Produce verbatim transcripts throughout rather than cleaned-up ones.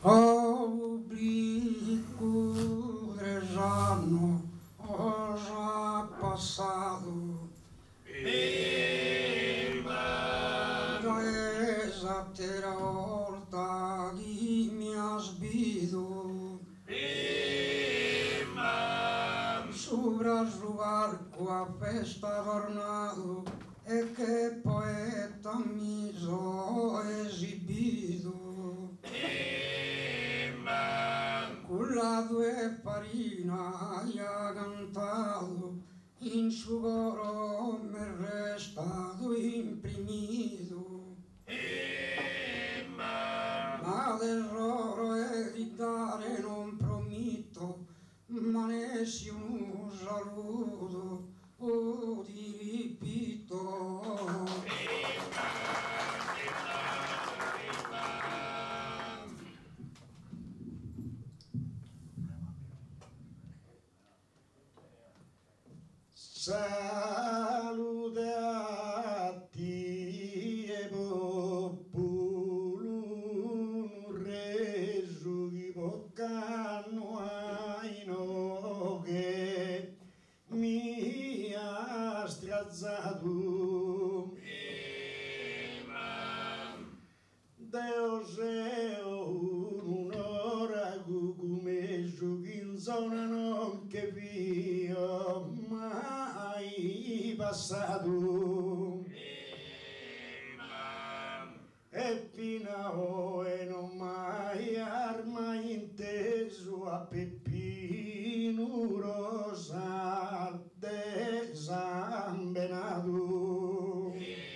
Obligo tres anos oh, já passado. Pimba! Já és a ter a horta e me has vido. Pimba! Sobras do barco a festa adornado é que poeta miso exibido. Cullado e farina e agantado, insugoro me restado imprimido. Ma d'errore e di dare non prometto, ma nessuno saluto o di ripito. Saludati e populum resu di boccano aino che mi ha strazzato. Deus è un'ora come giochi in zona non che via mai passato. E fino e non mai arma inteso a Peppino Rosa desambenato.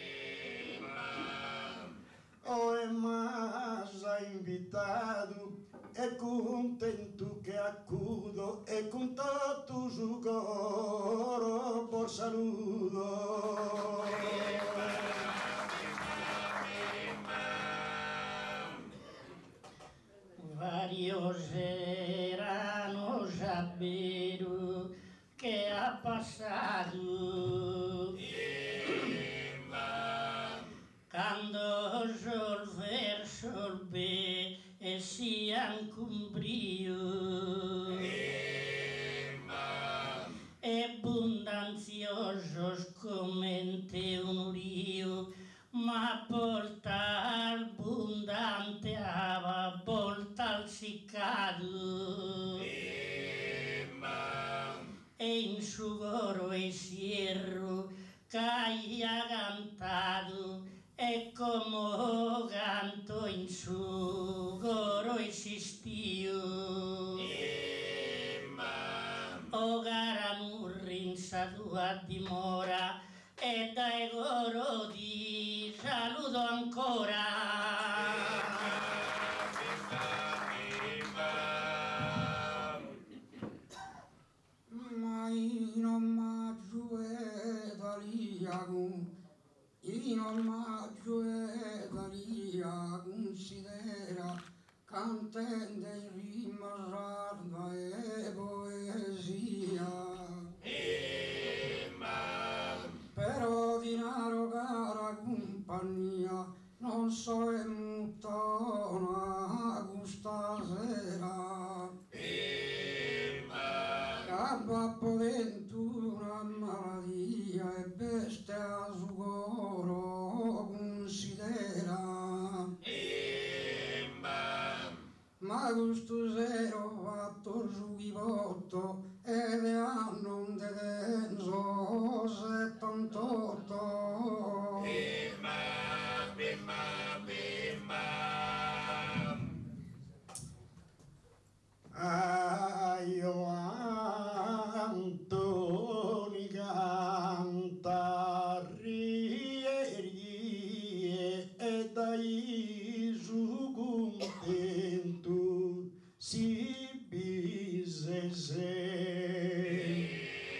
Oh, é mais invitado, é contento que acudo, é com todos o coro por saludo. Varios eran saber que ha passado. Quando solver solve e sian cumbrio e abundanciosos comente un rio, ma porta abbondante ava volta al siccado e in sugoro e sierro caia cantado e como canto in sugoro esistiu. O garamurrin sadua dimora e dai goro di saludo ancora. Ma in omaggio e daliago, in omaggio e dalia considera cantende in rima sarda e poesia. Però di naro cara compagnia non so e mutona questa sera. Babbo dentro una maladia e bestia a sugoro considera. Ma questo zero fatto su chivotto ed è anno un dedenso settantotto. Bimba, bimba, bimba. Aio Antoni canta rie rie e dai su contento si bise se.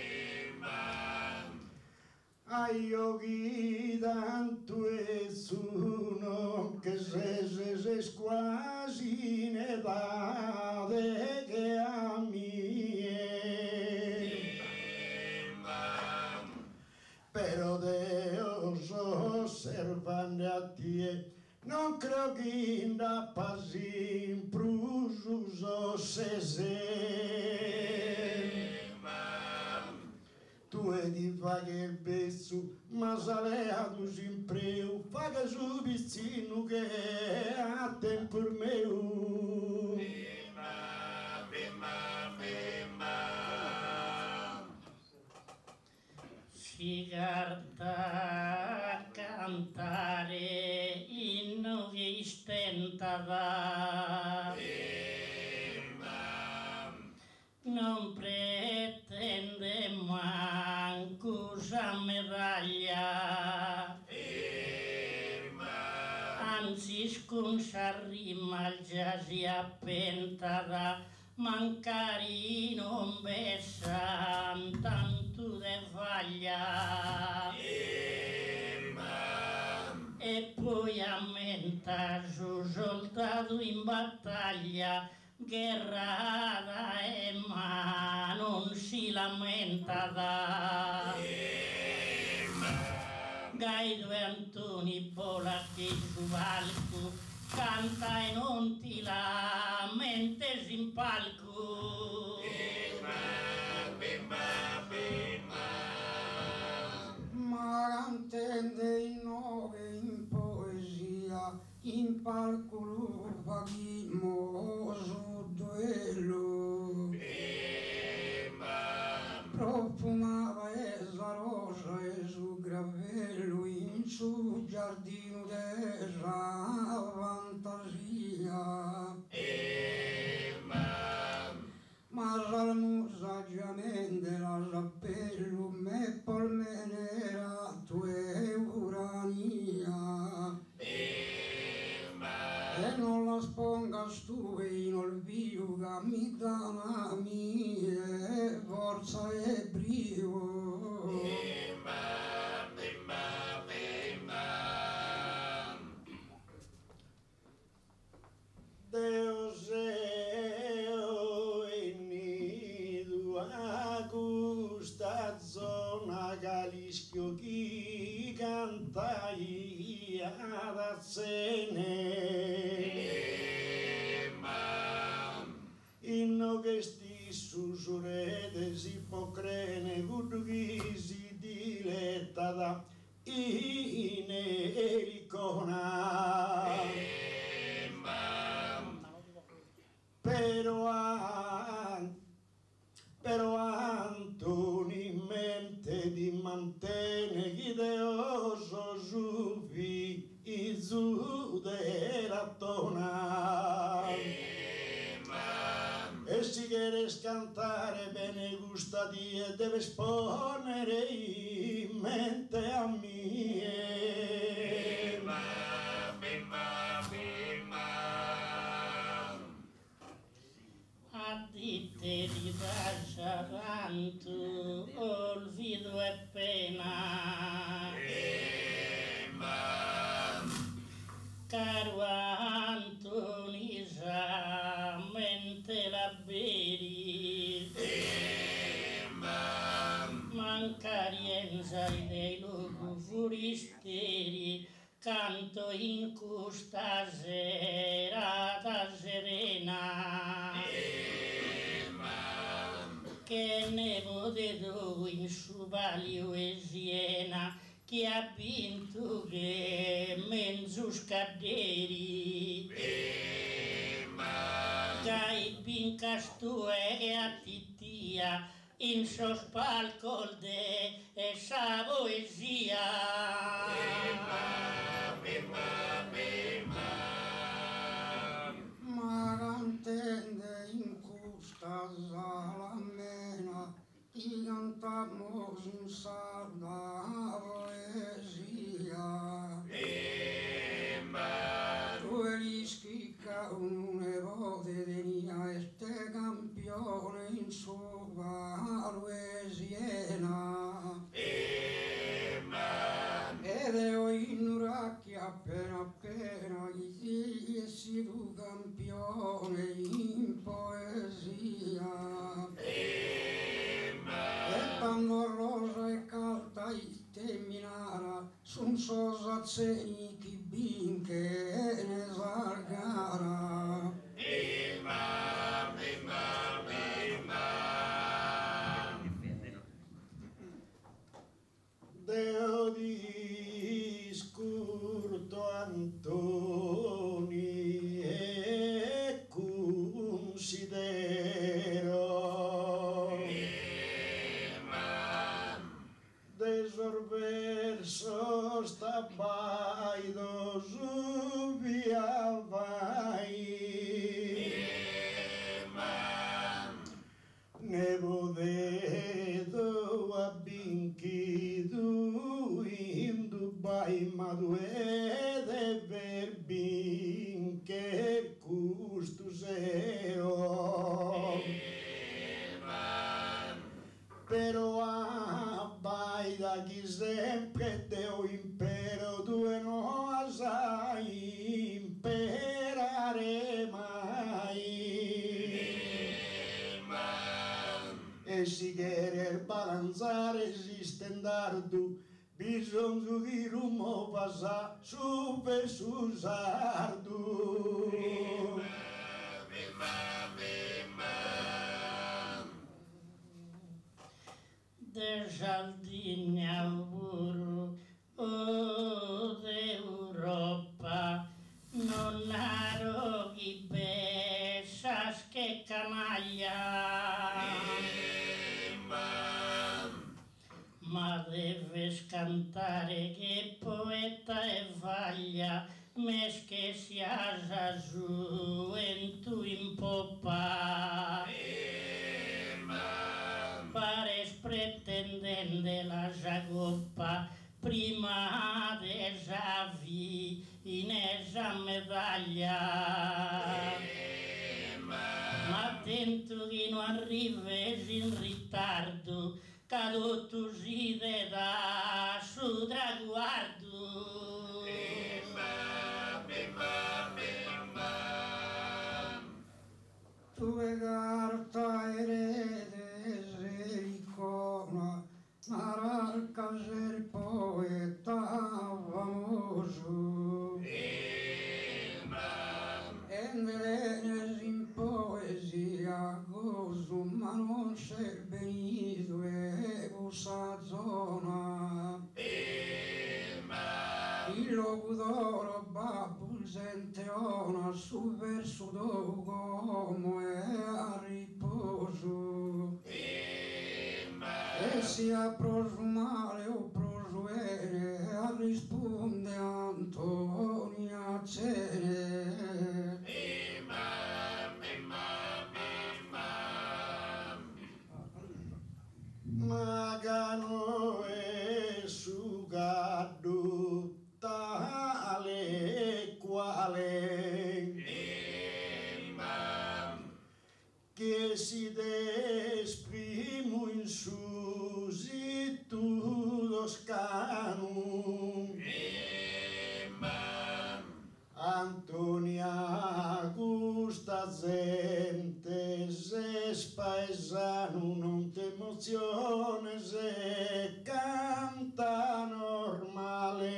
Aio chi tanto è suno che se se se quasi ne va che a mie. Pero Deus osservando a te non creo che da pasin pru fa che il besso ma saleato sempre fa che su pizzino che a tempo mio Bimba, bimba, bimba. Si guarda a cantare inno che stentava, non pretende manco sa medaglia, anzi sconsa rima già si appentata, mancari non bessan tanto de faglia. E poi ammenta su soldato in battaglia, guerrata e ma non si lamenta da. Gai due Antoni Bolacchi su palco, canta e non ti lamentes in palco. Ma cantende in nove in poesia, in palco lo paghimo su duello. Profumava esa rosa e su gravello in su giardino della fantasia. Ma salmusaggiamente la rappello me polmenera tue urania. E non la sponga stue in olvido che mi dà la mia forza e brio. Deus eu enido a custa zona Galischio chi cantaia da sene inno che sti susurete si pocrene gudu chi si diletta da in elicona. Pero, an, pero Antoni in mente di mantene chi deoso su fi izu della tona. E si quieres cantare bene gustati e deve esponere in mente a mie. Addite di Saranto, olvido e pena. Caro Antoni, sa mente la beri, mancarienza dei luoghi forestieri, canto in questa serata serena. Che ne vedo in su Palio e Siena, che ha vinto che mezzo scaderi. Gai bincastue e a tittia, in sospalco de e sa poesia. Ma cantende in questa sala amena, i cantamos in sarda poesia. Due rischi ca un evote tenia este campione in su Palio e Siena. Ed io in uracchi appena appena chi e si tu campione in poesia. E quando rosa e calda e terminara sun sosazzeni chi binche e ne salgara. famoso via vai. Ne vedo a binchido in Dubai, ma due per binche custo seo. Però a bai da chi sempre teo impero due no asai imperare mai. E si querer balanzare esiste dardo, bisogno di rumo passa su per su sardo. De giardini auguro o d'Europa non arroghi besas che canaglia, ma deves cantare che poeta e vaglia, mes che sias a giuventu in poppa. Pares pretendente la jagoppa prima de javi in esa medaglia. Ma attento che non arrives in ritardo, cado tu gide da su traguardo. Tue carta eredes icona, naral caser poeta famoso. Endelenes in poesia gozo, ma non c'è benito e bussa zona. Il locutor babul senteona su verso dogomo e a riposo. E sia prosumare o prosuere a risponde Antonia Cene. Magano e sugado tale quale che si esprimo in susi tu scanu. Antonia gusta gente se spaesano non ti emozione se canta normale.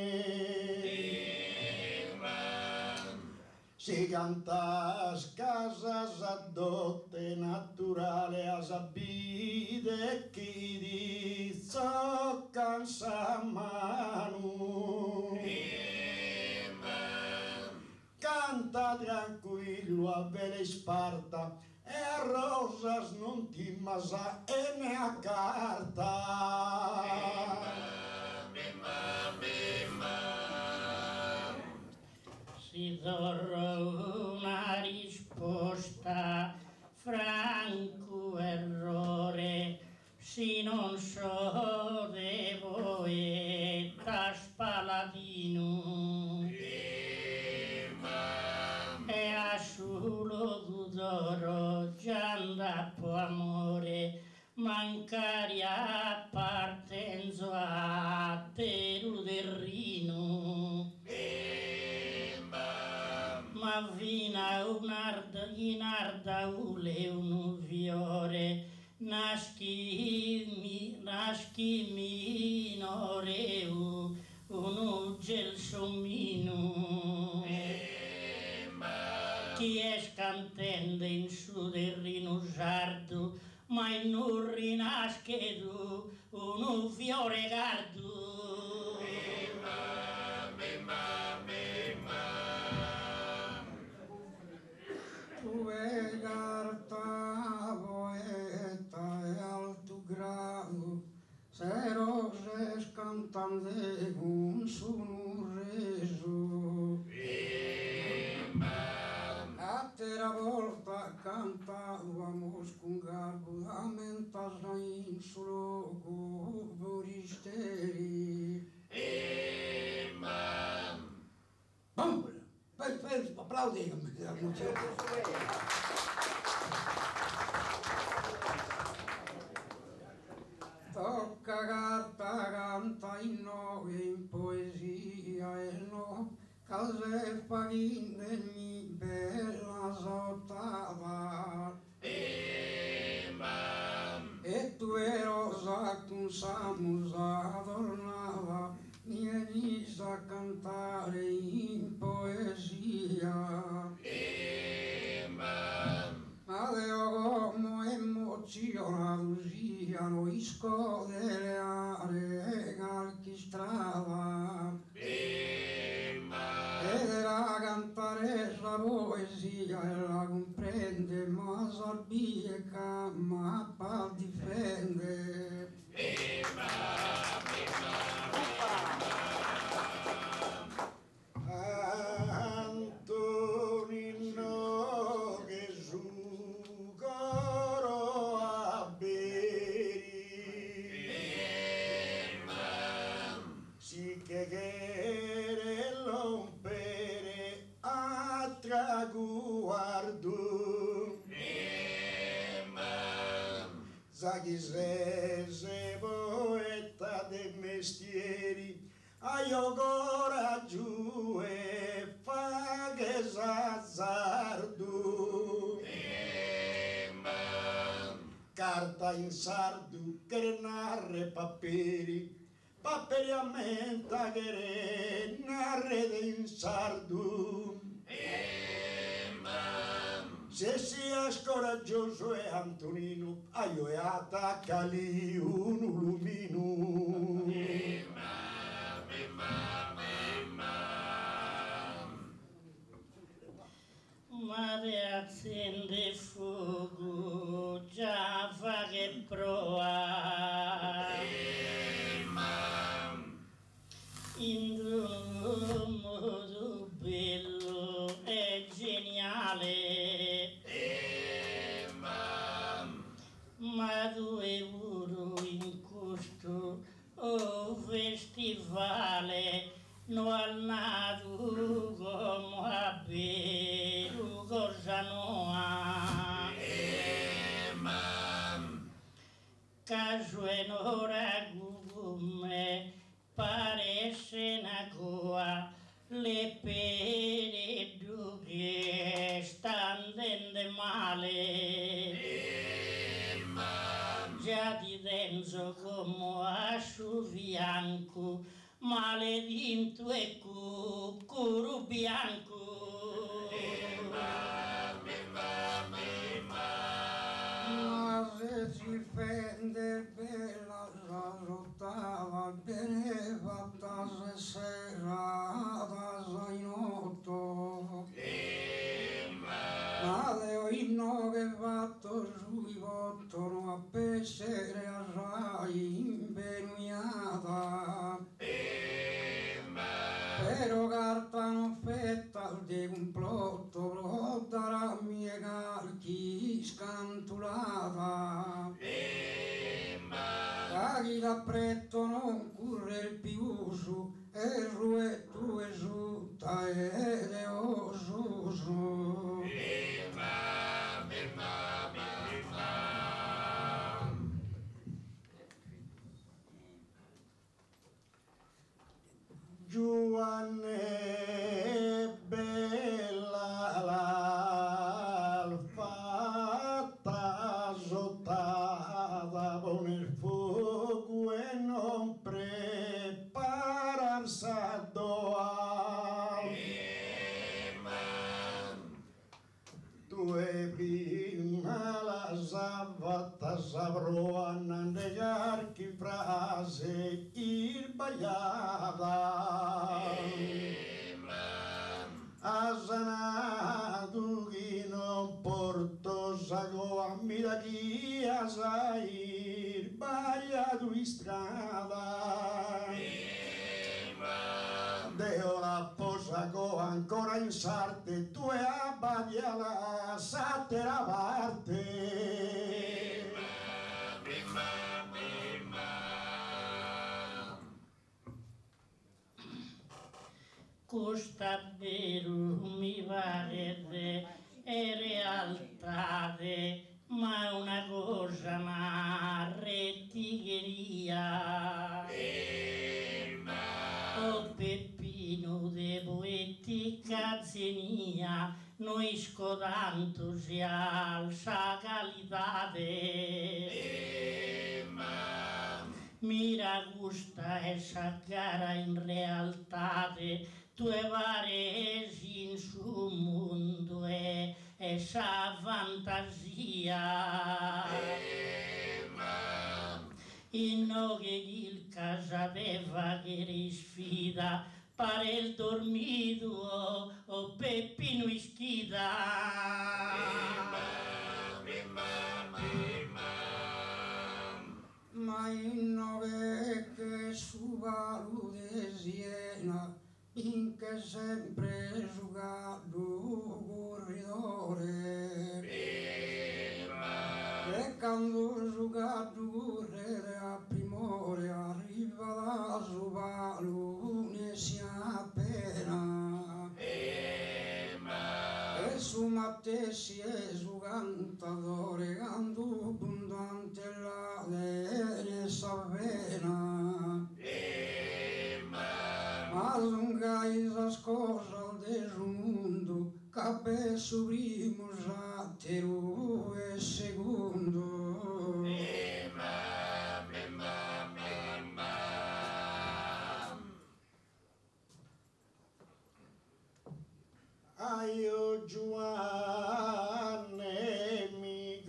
Si canta a casas adotte naturale a sabide chi di zoccan sa manu. Canta tranquillo a vele sparta e a rosas non ti masa e ne a carta. Si darò una risposta, franco errore, si non so de poeta spaladino. E a solo d'oro gianda po amore, mancaria partenzo a teru del rino. Ma vina un'arda, inarda ule un viore, naschi, mi, naschi minore, un ugel sommino. Chi è scantende in su del rinusardo, ma in un rinaschedu, un fiore gardo. Tue carta poeta e alto grado, se roses cantande un sono reso. solo voristeri. Imam. Bom, fai, fai, applaudi. Tocca carta, canta in no, in poesia e no, case pagine bella sottava. Imam. E tu erosa con samusa tornava, vieni a cantare in poesia. Imam. Adeo come emozionato siano isco delle aree calchistrava. Imam. Ed era cantare la poesia e la comprende, ma sabie che mappa difende. Imam. Antonino Gesù coro abberi, sì che che rompere a traguardo, sa chi se se poeta dei mestieri, a io coraggio e fa che s'azzardo. Carta in sardo che narre papperi, papperi a menta che narre in sardo. Se sia scoraggioso e Antonino, a io e attaccali un lumino. Mare accende fuoco, già fa che proa. In un modo bello e geniale. Ma due euro in costo o festivale, no al nato come a beru cosa no ha. Caso e nora gume pare senagoa, le pere che stando male. Già di denso come a su fianco, maledinto e cucuru bianco. Ma se si fende bella la rottava, bene fatta se serata in otto. Ma leo inno che fatto sui pottono a pescere a rai impegnata. Però carta non fetta di complotto, pro darà mie calchi scantulata. Caghi da pretto non curre il più su, e rue tu esulta ed è osuso. Giovanne bella l'alfata sottata con il fuoco e non prepararsi a doar. Tu e prima la savata saprò a non negar chi frase il bagliata. Ha sanato chi non portò sago a mira chi ha sai bagliato in strada. Deo la posago ancora in sarte, tu e abbadia la satera parte. costa vero mi pare è realtà, ma è una cosa, una rettigheria. Oh Peppino de poetica zenia, noi scodanto si alza qualitate. Mira gusta essa gara in realtà, tue varesi in su mondo è essa fantasia. Inno che il casaveva che risfida, pare il dormito o, o Peppino ischida. Ma inno che su valu de Siena, finché sempre giugato corridore. E quando giugato a primore arriva da su valu ne si appena. E su matte si è su cantadore, canto abbondante la ne s'avvena. Ma zungai sa scosa del mondo, cape su primo zatteru e secondo. Aio Giovanne mi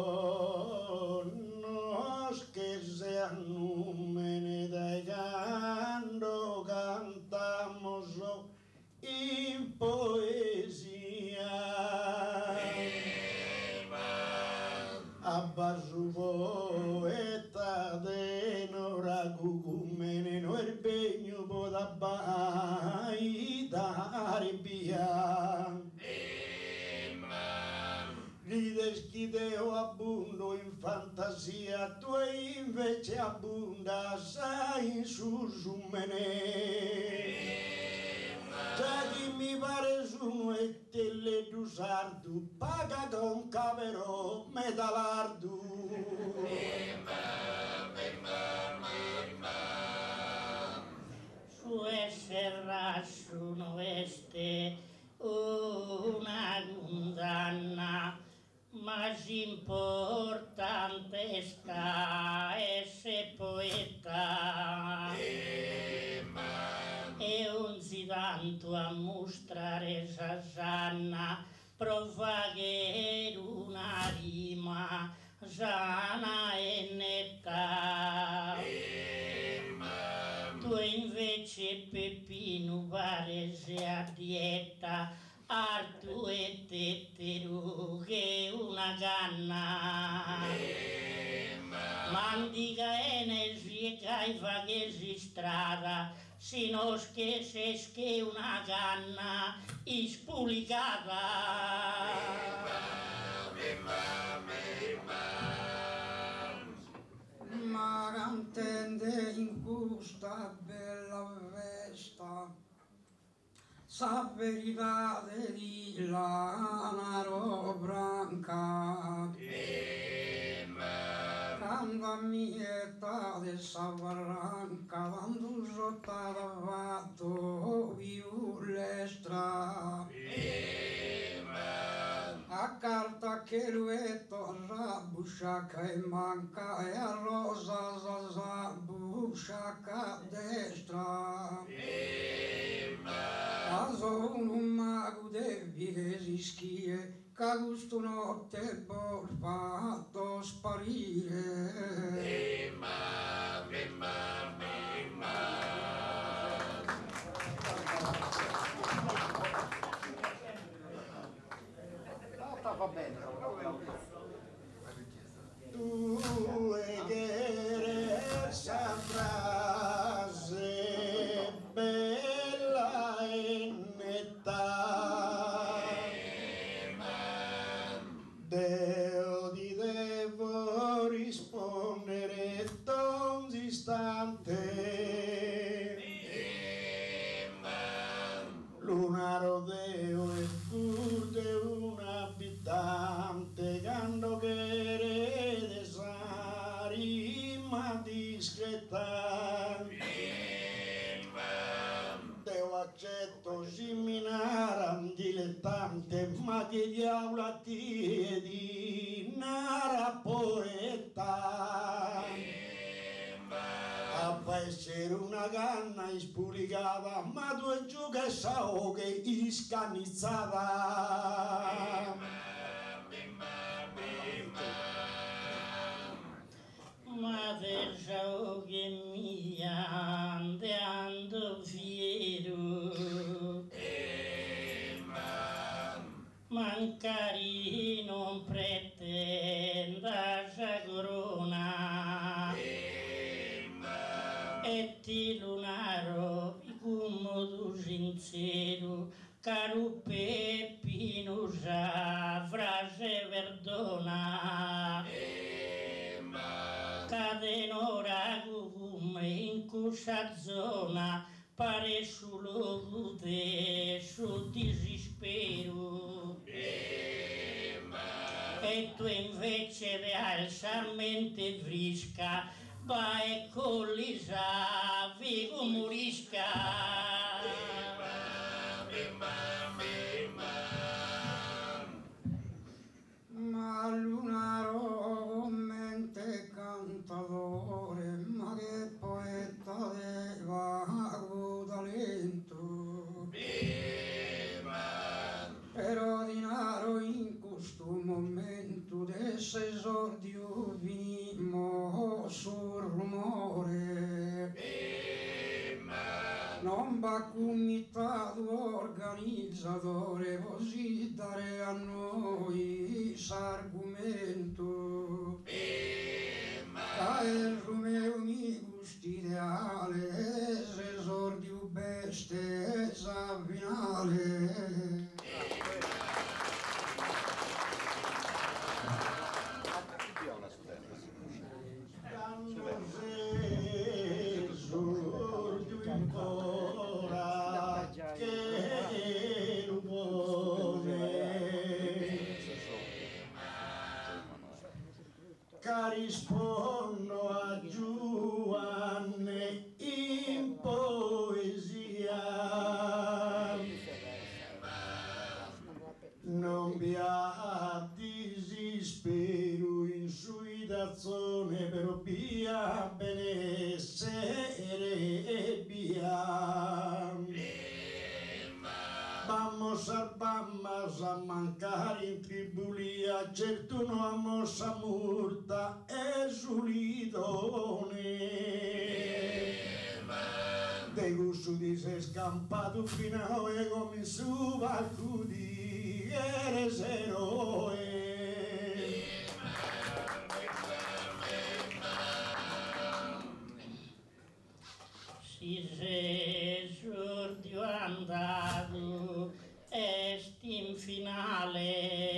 conosche se a numene dai canto cantamos in poesia. Abba su poeta de nora cucumene no il begno poda bai dare via. Rides chideo abbundo in fantasia, tu invece abbunda sai in susumene. Già chi mi pare sono e te le du sardu, paga con cavero medalardu. Su essere sono este una condanna, ma importante sta essere poeta. E un si tanto a mostrare Sasanna, prova che era una rima sana e netta. Tu invece Peppino pare sia a dieta, artu e tetteru che una canna. Mandica energia che fa che si strada, sino che se che una canna ispulicata. Ma cantende in questa bella festa, sa verità di lanaro branca. Quando a mia età de sa barranca, quando sottata fatto viu l'estra. A carta che luetto rabusciaca e manca, e a rosa zabusciaca a destra. A sono un mago de vigesi schie, che gusto notte ho fatto sparire. Va bene. Tu e che essa frase bella e netta, Deo ti devo rispondere d'un istante. Teo accetto seminaram dilettante, ma che diavolo ti di nara poeta. A essere una canna ispulicata, ma due gioche sao che iscanizzata. Mother gioche mia, andando fiero, mancari non pretenda già corona, e ti lunaro come tu sincero, caro Peppino già frase perdona. Cadenora come in questa zona pare solo te su disispero, e tu invece di alzamente frisca vai con l'isa vivo morisca. Ma Lunaro mente cantatore, ma che poeta de vago talento. Però dinaro in questo momento d'esse esordio vinimo sul rumore. Non va comitato organizzatore, così dare a noi s'argomento. Cae Romeo mi gusti ideale, s'esordio bestezza finale. Rispondo a Giovanni in poesia, non vi ha disispero in suidazione, però via benessere e via. Vamos a vamos a mancare in tribulia, certo non amos a murta e sulidone. De gusto di se scampato fino e come su vacudi eres eroe. Si se sordio andato est in finale,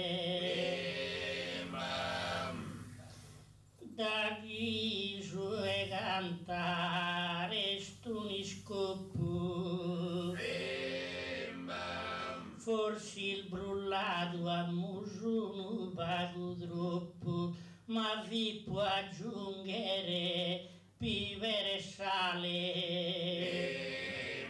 da viso e cantare stuni scoppo, forse il brullato a muso pago troppo, ma vi può aggiungere pivere sale.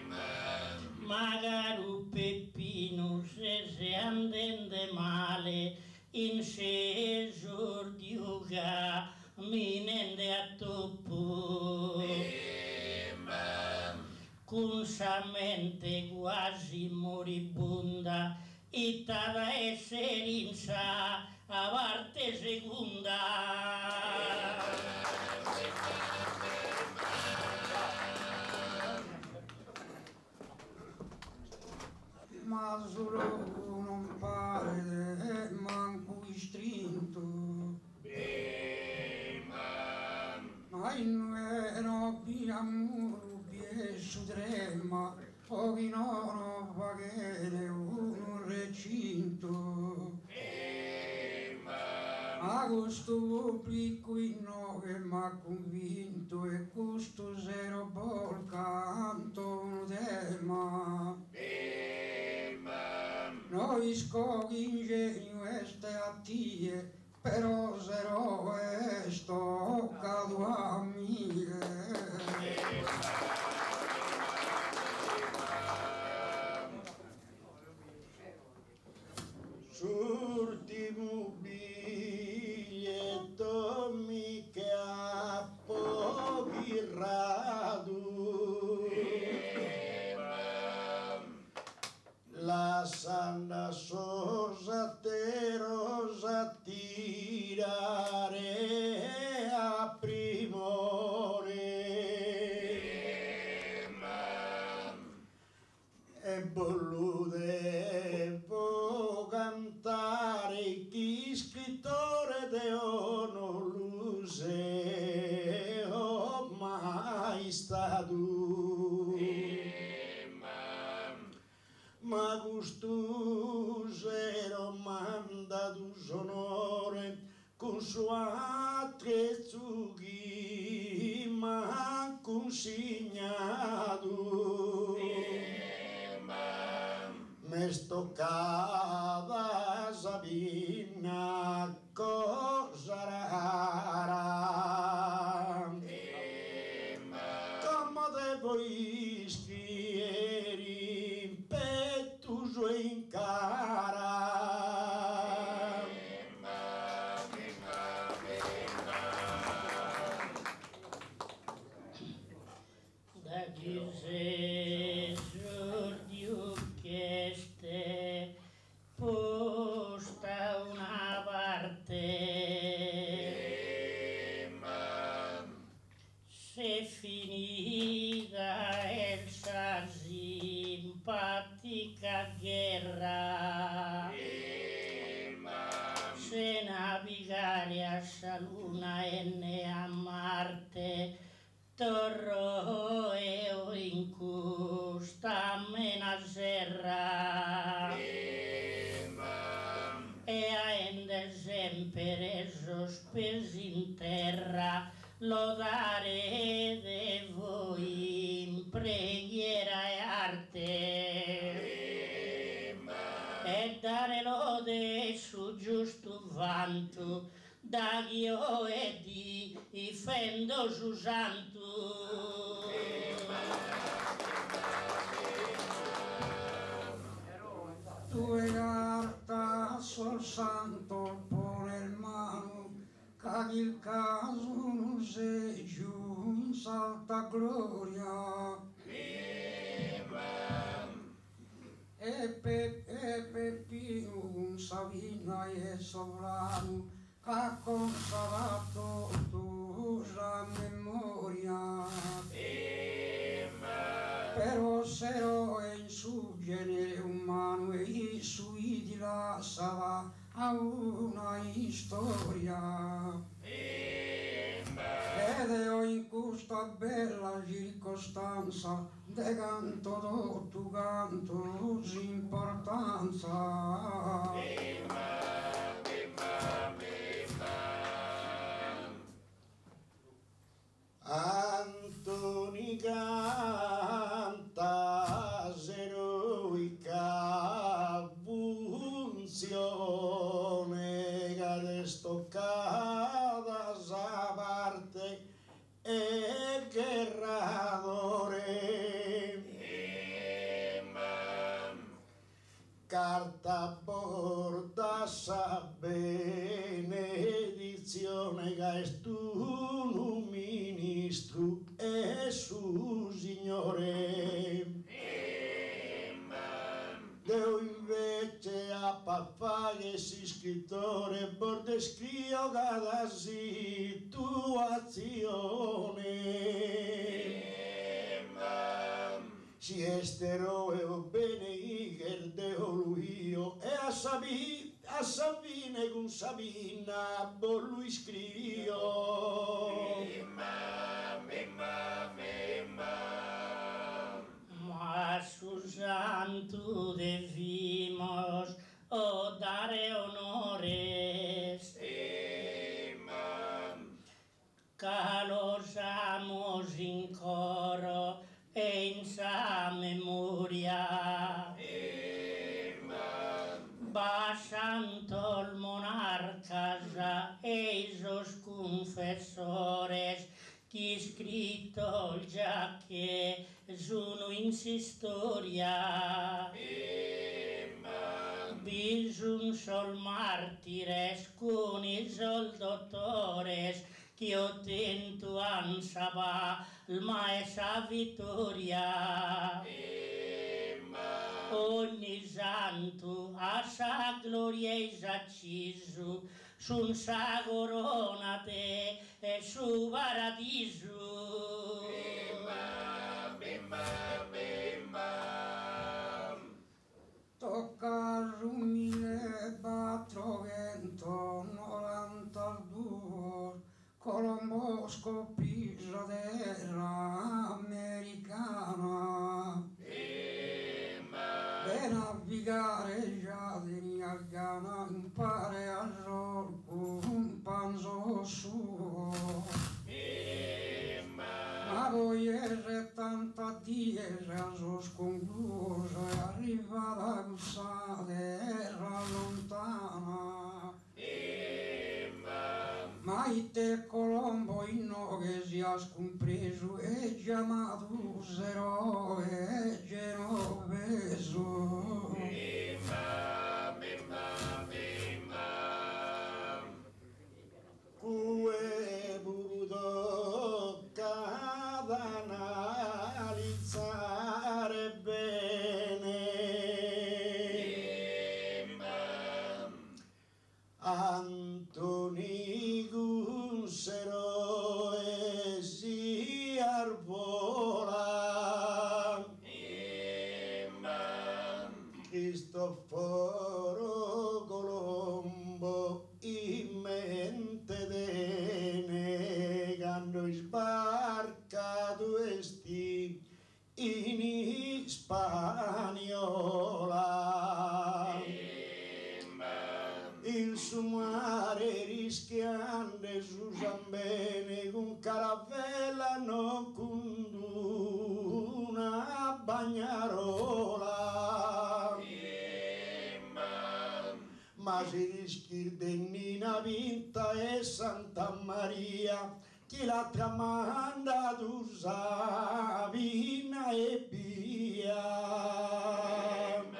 Magari Peppino se se andende male in se esordio ga minende a toppo, con sa mente quasi moribonda e tada essere in sa a parte seconda. Ma solo non pare manco istrinto, ma in vero piamuro piesu trema, pochi non pagare un recinto. Ma questo pubblico in no che m'ha convinto, e questo zero bol canto un tema. Noi scogli ingegno este a tie, però zero e sto cado a mie. S'ultimo biglietto mica pochi radu, la sanna sosa te rosa tirare a primore e bollude può cantare chi scrittore de non luse o mai stato, ma gustusero manda du sonore con sua trezughi ma consignato me stoccava Sabina cosa rara come devo scrivere pettuso in cara da chiese giordio chieste posta una parte se finita essa simpatica guerra se navigare a sa luna e ne a Marte torro e o in custa mena serra e a ende sempre sospesi in terra lodare de voi in preghiera e arte e dare lode su giusto vanto da io e di difendo su santo Tue carta sol santo pone il mano che il caso non se giù salta gloria e, pe, e Peppino un Savina e sovrano che consolato tu la memoria però sero e in su genere umano e i sui di la sava a una storia ed io in questa bella circostanza de canto tu canto importanza Antoni canta eroica funzione che stoccata sa parte e guerratore carta porta sa benedizione che è tu ministro e su signore Deo invece a papà che si scrittore borde scrivo cada situazione si estero e bene iger deo luio e a Sabi a Sabine con Sabina bo lui scrivio ma su santo debimos o dare honores calosamos in coro e in sa memoria basanto il monarca e esos confessores chi scritto già che sono in storia. Bisogna sol martires con i sol dottores che ho tento ansaba il maestra vittoria. Ogni santo a sa gloria esacciso sun sa corona te e su paradiso. Tocca rumile battrovento novantadue Colombo scoppiso terra americana e navigare già di Ghana impare a giorno un panzo suo ma poi è tanta tierra sos concluso e arriva da questa terra lontana ma te Colombo in no che si ha scompreso e chiamato eroe genoveso cue budo cada analizzare bene Antoni Gunsero e si arvola Cristoforo Colombo in mente dene quando sbarcato esti in Spagnola il suo mare rischiando su bene con caravella non con una bagnarola ma si rischi dennina vinta e Santa Maria chi la tramanda tu Sabina e via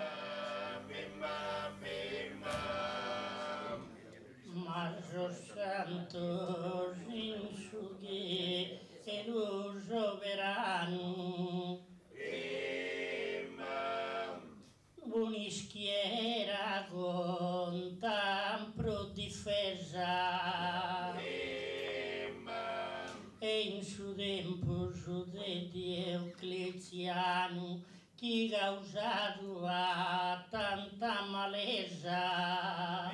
Maso santo insughi e lo sovrano unischiera con tampro difesa e in su tempo su de Diocleziano chi causato a tanta malesa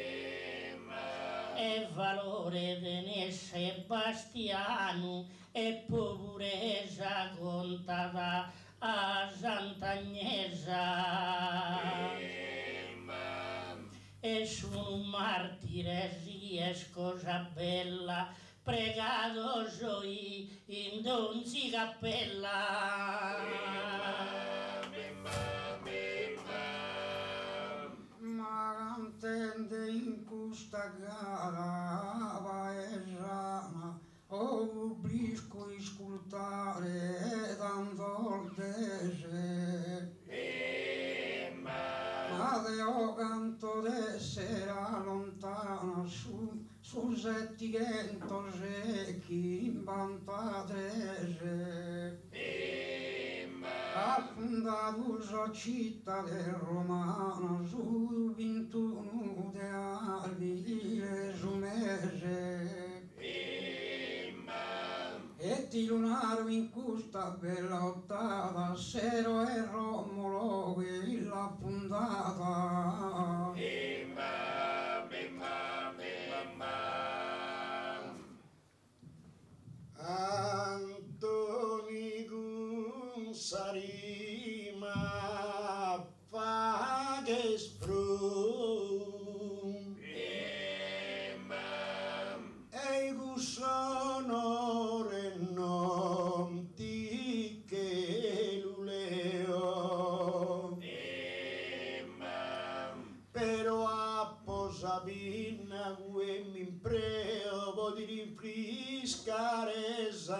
e valore de Sebastiano e pobreza contata a Sant'Agnesa e sono un martire si è cosa bella pregato soi in donzi cappella ma cantende in questa gara paesana o brisco iscultare tanto il dese ma deo canto d'essera lontana su su setticento secchi in vantatese ha fondato la città del romano su ventuno de aprile su mese e ti lunaro in questa bella ottava Sero e Romolo che l'ha fondata Antoni Gunsarima fages prum e gusonore non ti che luleo però a posabina gue mi impreo di rinfriscare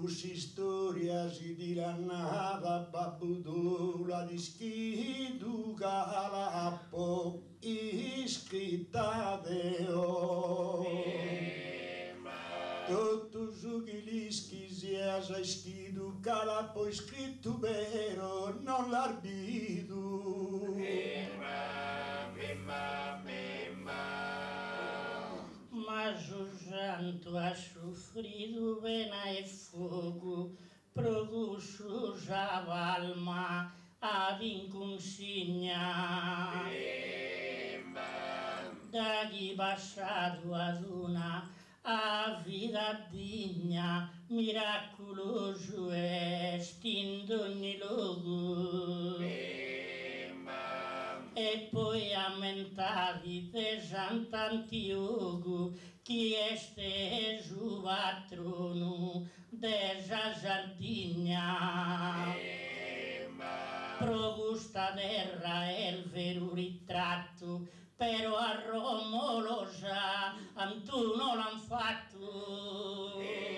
si storia si dilannava babbudula di schidu galappo iscritta deo tutto su che gli schisia sa schidu galappo iscritto vero non l'arbidu mas o janto ha sofrido pena e fogo, produços a alma ad inconsigna. Dagli baixado ad una a vida digna, miracoloso est in ogni luogo. E poi aumentavi de Sant'Antioco, chi este su patrono desa Sardigna. Progusta terra è il vero ritratto, però a Roma lo sa, tu non l'han fatto.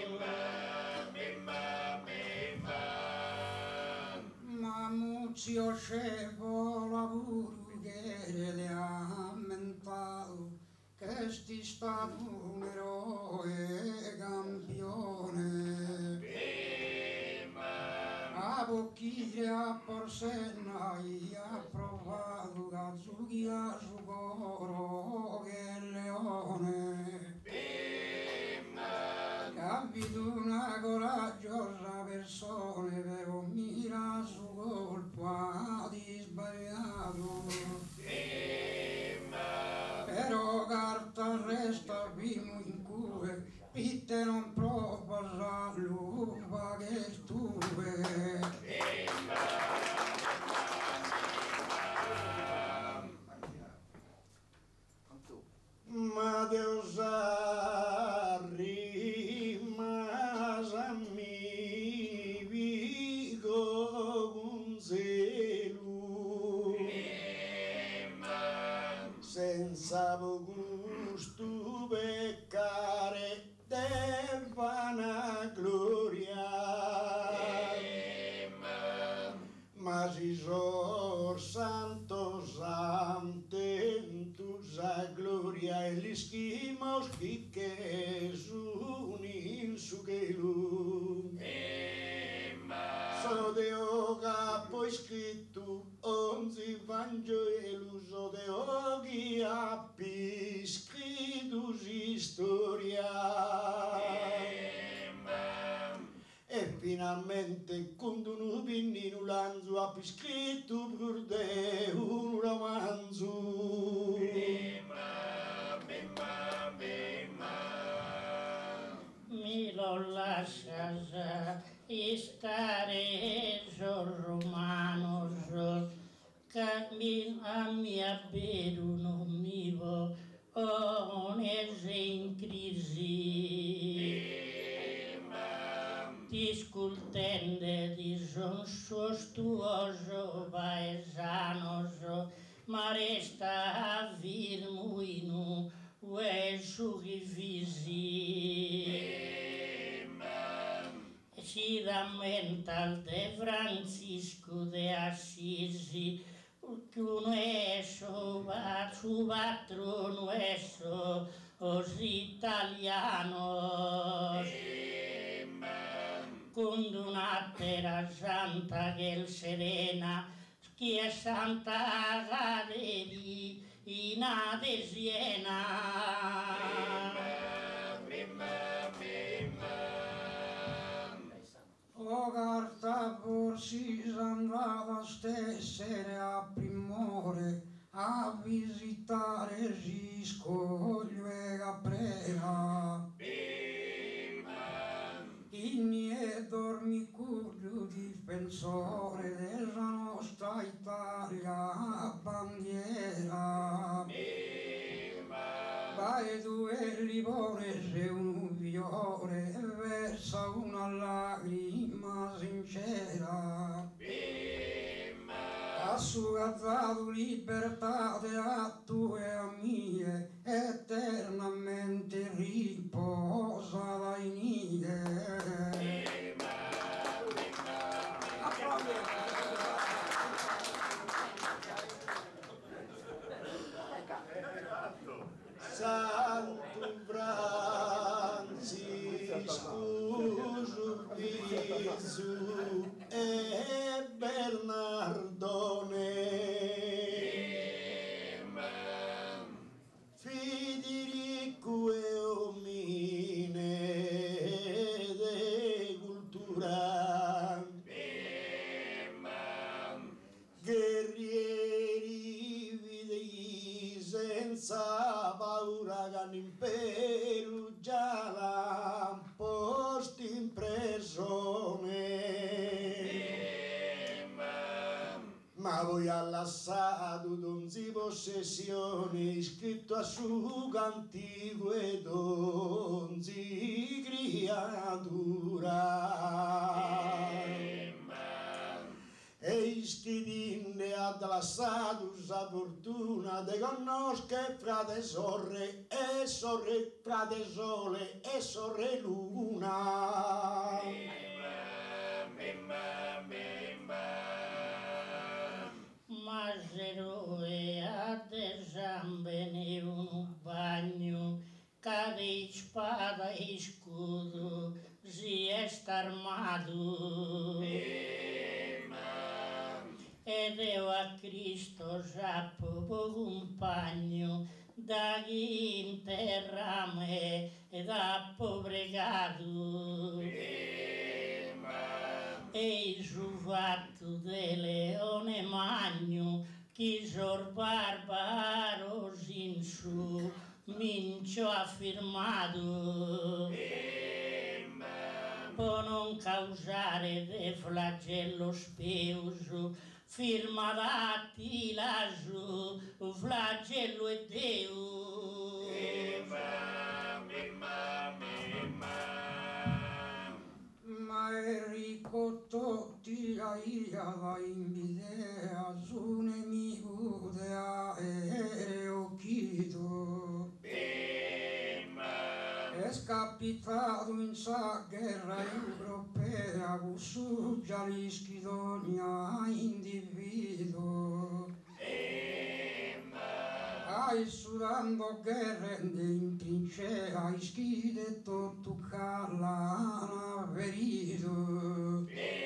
Ma Muzio Scevo lavoro che le ha ammentato che sti stato un eroe campione a bocchire a Porsenna ha provato Kazuki a Sugoro che leone capito una coraggiosa persona però mira su colpo di sbagliato però carta resta primo in cui pitte non prova la lupa che tue ma Deus arrimas a mi vigo un zelo senza gusto beccare de vanagloria ma si sor santo santentus a gloria e gli schimos che sun in su gelu so deo capo scritto onzi vangelo so deo ghiappi scritus storia e finalmente con un pinnino lanzo ha scritto pur de un romanzo mi lo lascias stare sul romano che mi a mia beru non mi vo onese in crisi discultende di son sostuoso paesanoso ma resta a vir muino ue sughivisi si rammenta de Francisco de Assisi che uno esso va su patrono esso os italianos con una terra santa che il serena che è santa Gaderi in Adesiena o carta forsi andava stessere a Primore a visitare Giscoglio e Caprera inni e dormicuglio difensore della nostra Italia bandiera vai due livore se un fiore e versa una lagrima sincera ha sugattato libertà a tue e a mie eternamente riposa dai nide l'impero già l'ha posto in prigione, ma voi ha lasciato d'onzi possessioni scritto a su cantico e d'onzi creatura. E schidinde ha lasciato sa fortuna de conosche frate sorre e sorre frate sole e sorre luna. Masero e a desambene un bagno cade spada e scudo si est armato. Ed io a Cristo sappo compagno da chi in terra me ed ha pobregato. E su fatto de leone magno chi sor barbaro sin su mincio affirmato. Per non causare de flagello speuso firma dati lassù, flagello e Deo. Ma Enrico Totti aiava invidia su nemico de aereo Chito. È scapitato in sa guerra europea con su Gialischi d'ogni individuo. Ai sudando guerre in trincea ischide tutto callana verito.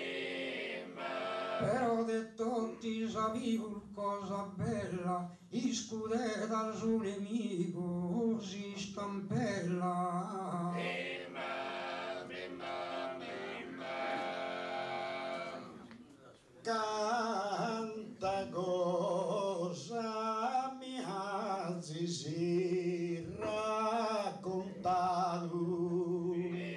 Però de tutti sapivo cosa bella, iscude dal suo nemico si stampella. Canta cosa mi alzi si raccontato.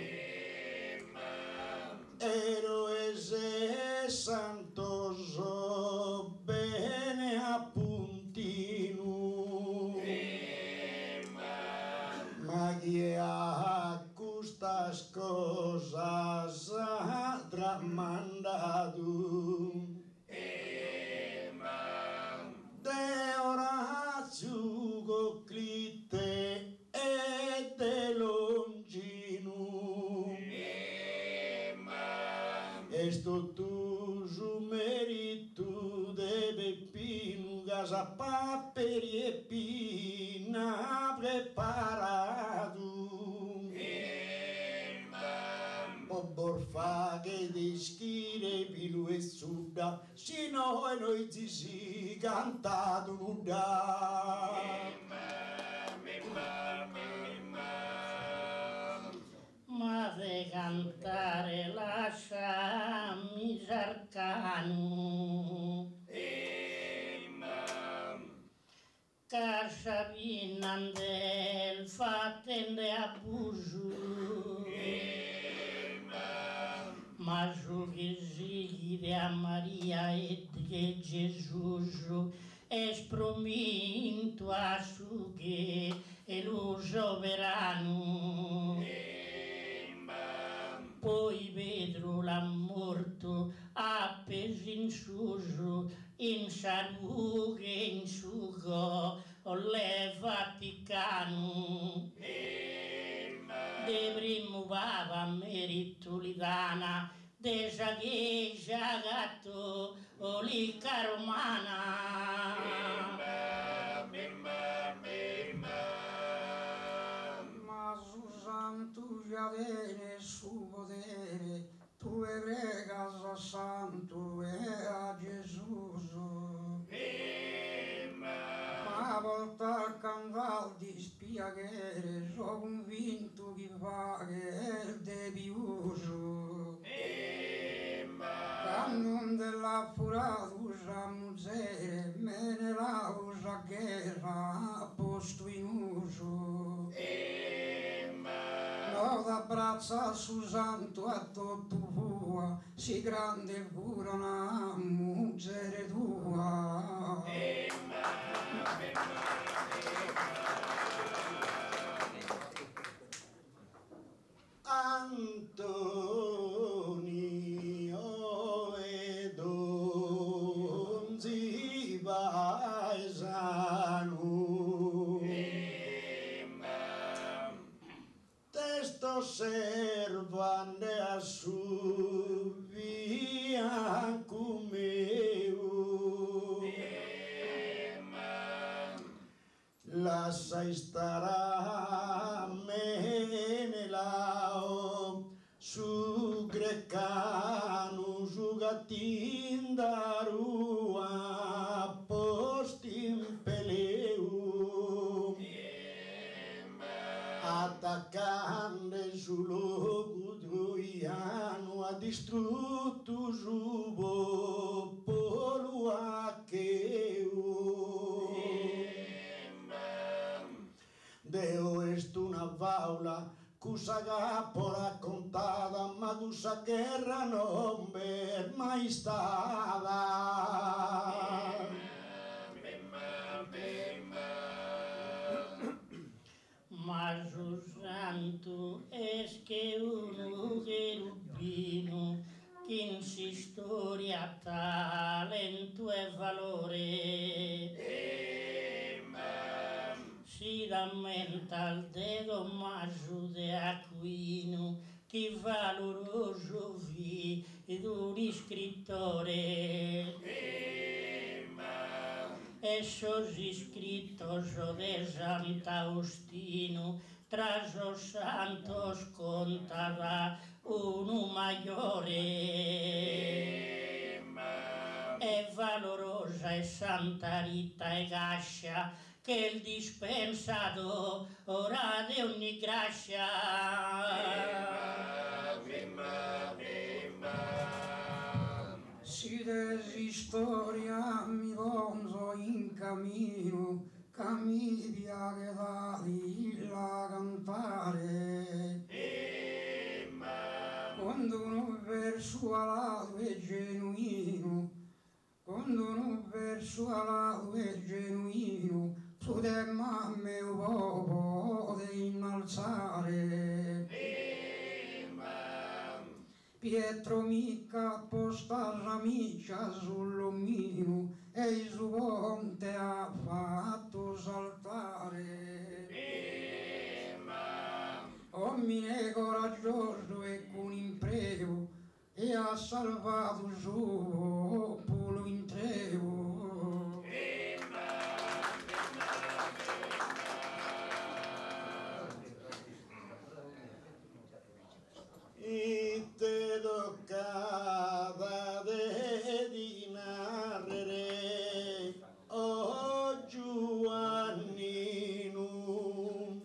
Eroe santoso bene appuntino. Ma chi ha custas cosas tramandato. De Orazio Goclite e de Longino. Esto tu su merito de Peppino casa paperi e pina preparato. Borfa che di schire pilu e suda sino e noi ci si cantato nuda. Ma de cantare lasciami Sarcano. Casa vinandel fattende abuso. Ma su che sigide a Maria e che Gesù è sprominto a su che è lo sovrano. Poi Pedro l'ha morto appeso in suso in salute in sugo le Vaticano. De primo papa meritolidana de saghegia gatto olica romana. Ma su santo giavene su potere tu e pregas a santo e a Gesù. Ma volta al canval di spiaghere sono convinto che va che è il debiuso. Cannon della furadusa musere me ne la usa guerra a posto in uso. s'abbraccia su santo a tutto tua, si grande pure una muggere tua. Antonio e Donzi paesano, testo servande a su via comeu, lascia starà menelao su grecano su gattin da rua posti in peleu, attaccando sul logo troiano ha distrutto su popolo acheu. Deo est una faula cusa capo raccontata, ma cusa guerra non è mai stata. Ma su santo es che uno cherubino che in si storia talento e valore si rammenta al dedo maggio de Aquino che valoroso vi ed un scrittore esos escritos de Sant'Austino tras os santos contará uno maiore e valorosa e Santa Rita e Gascia che il dispensato ora di ogni grazia. Si desistoria mi vonzo in cammino, camidia che da la cantare. Quando un verso alato è genuino, quando un verso alato è genuino, su de mamme o popolo de innalzare. Pietro mica posta la miccia sull'omino e il suo ponte ha fatto saltare. Omine coraggioso e con imprego e ha salvato il suo popolo intero. E te toccava de di narrere o Giovannino,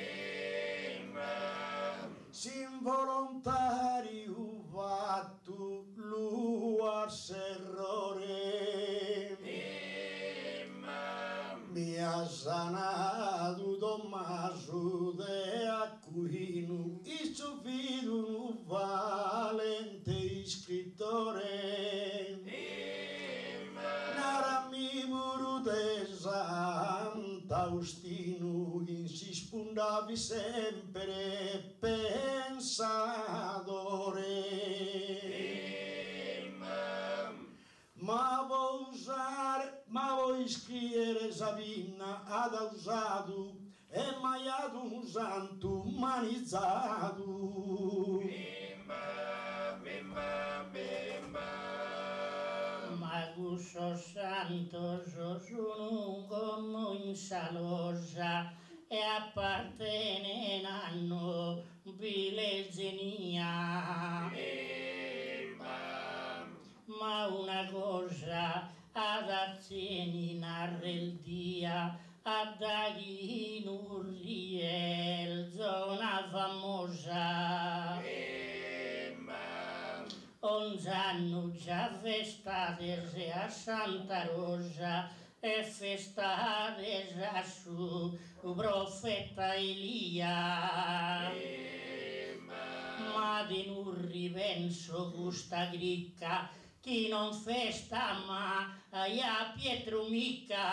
s'involontario fatto l'uars errore, mi ha sanato Tommaso de Aquino, il suo figlio un valente scrittore, narami muro de Sant'Austino, in si spuntavi sempre pensadore. Ma vuoi usare, ma vuoi scrivere Sabina ad usato e maiato un santo umanizzato. Bimba, bimba, bimba. Maguso santo sono come in salosa e appartenenno vilezenia. Ma una cosa ad azioni narra il dia a dagli Nurriel, zona famosa. Onze anni già festades a Santa Rosa e festades a su profeta Elia. de un rivenso gusta gricca, chi non festa ma a Pietro mica.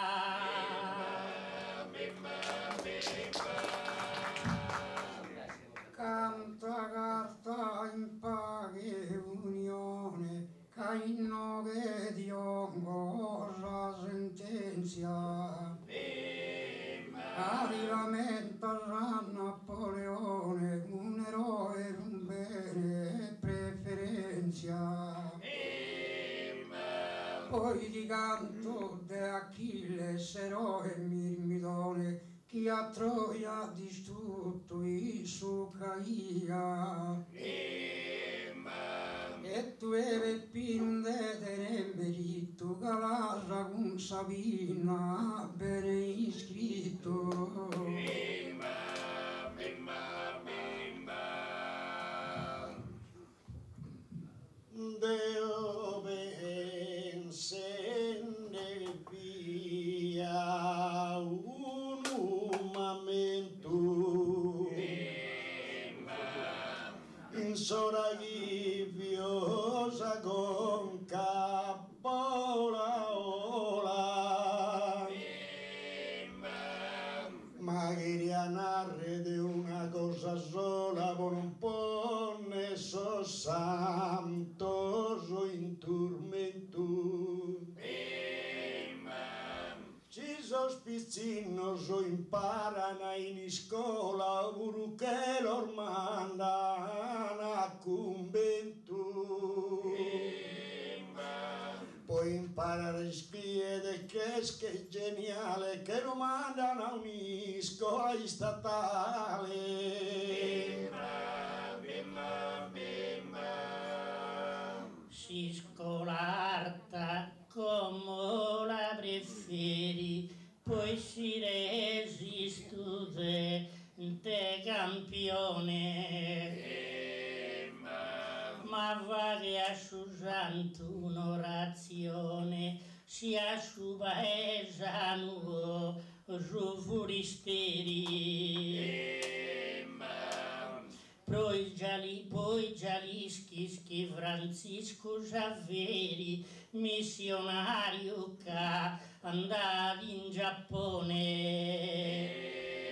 Canta carta in paghe unione, ca in nome di ongosa sentenzia. Arrivamento a Napoleone, un eroe, un bene, preferenzia. Poi di canto de Achilles, eroe Mirmidone, chi a Troia distrutto il suo caia. E tu eve pinun de te merito, Galarra con Sabina bene iscritto. Deo ben se ne via un umamento in soraghiviosa con capola ola ma quería narre de una cosa sola por un ponne so santos o in turmentu ci sospiccinos o imparan in iscola puru che lor mandan a conventu poi imparare a scrivere che è geniale che lo mandano a un'iscola statale. Si scolarta come la preferi, poi si resiste te campione. Ma vale a su santo un'orazione, sia su paesano su foristeri. Poi già li, poi già li schischi Francisco Saveri, missionario che andava in Giappone.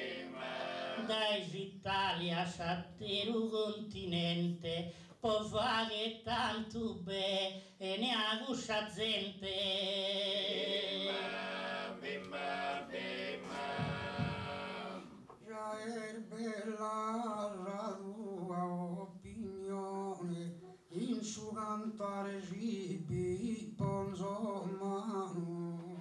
Dall'Italia s'attero continente, può fare tanto bene e ne ha gusta gente. Già è bella la tua opinione, in su cantare si ponzo mano.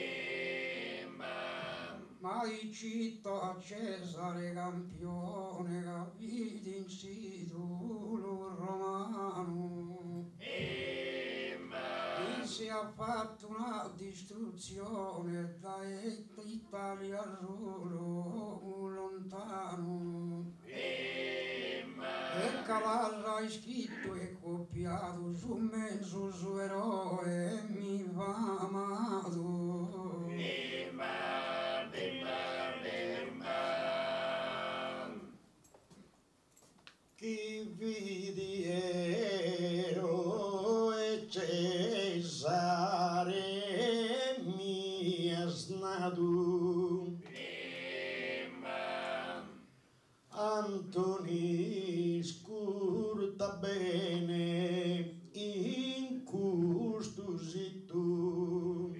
Ma il citto a Cesare campione, capiti in titolo romano. E si è fatto una distruzione da Italia solo lontano. E Cavallo ha scritto e copiato su mezzo su eroe mi va amato. Chi vidi eroe Cesare mi ha snato Antoni scurta bene in custosi tu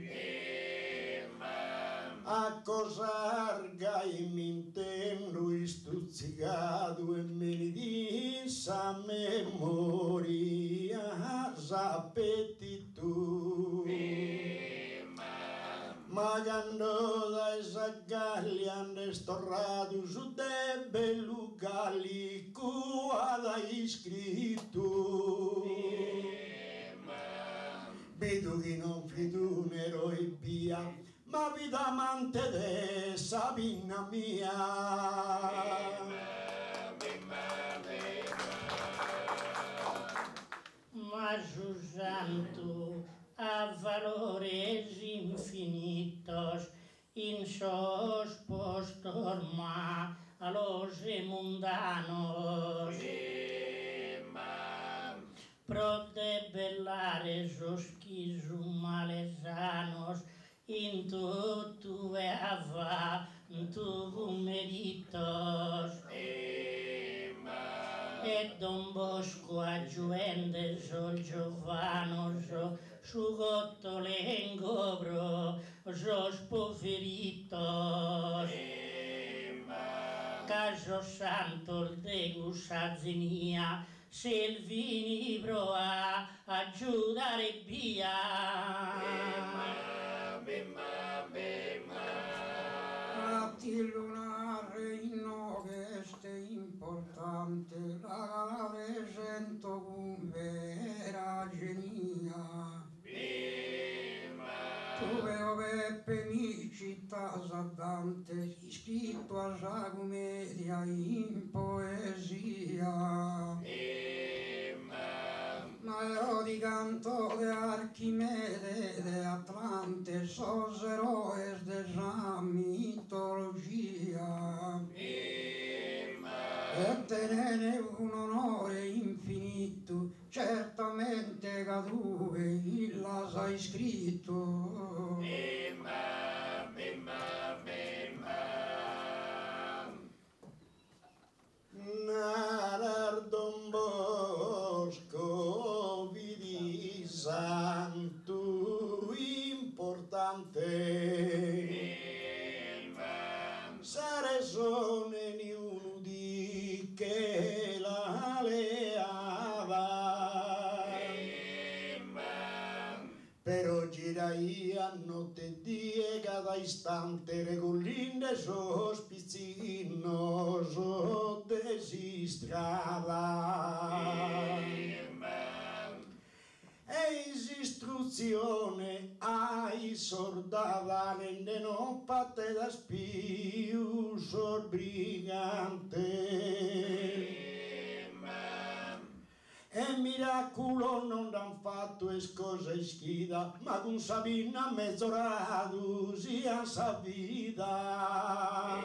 a cos'arga mi intendo istuzzicato e me ne dissa memoria sapeti tu ma quando dai saggalli hanno storrato su de bellugalli cua dai scritto vedo che non fido un eroe via ma vita amante de Sabina mia. Ma su santo ha valores infinitos in sos postos ma a los mundanos. pro debellare sos chisu malesanos, in tu e ava tu meritos. E Don Bosco aggiuende sol Giovanos, su gottole en gobro, sos poveritos. Caso santo il degus azenia, se il vinibro a aggiudare via. Atti lunare in ovest è importante, la resento con vera genia. Dove oveppe mi città Dante, scritto a sa commedia in poesia. Ma io di canto de Archimede, de Atlante, sos eroes de sa mitologia. E tenere un onore infinito, certamente cadue il la sai scritto. Narar Don Bosco vidi santo importante, sare sone ni uno di che la leava, però girai a notte e die cada istante regolinde sos pizzinos o desistrava. Eis istruzione ai sordava nende non patte da spiu sor brigante. E miracolo non han fatto es cosa ischida, ma con Sabina mezz'orado sia sa vida.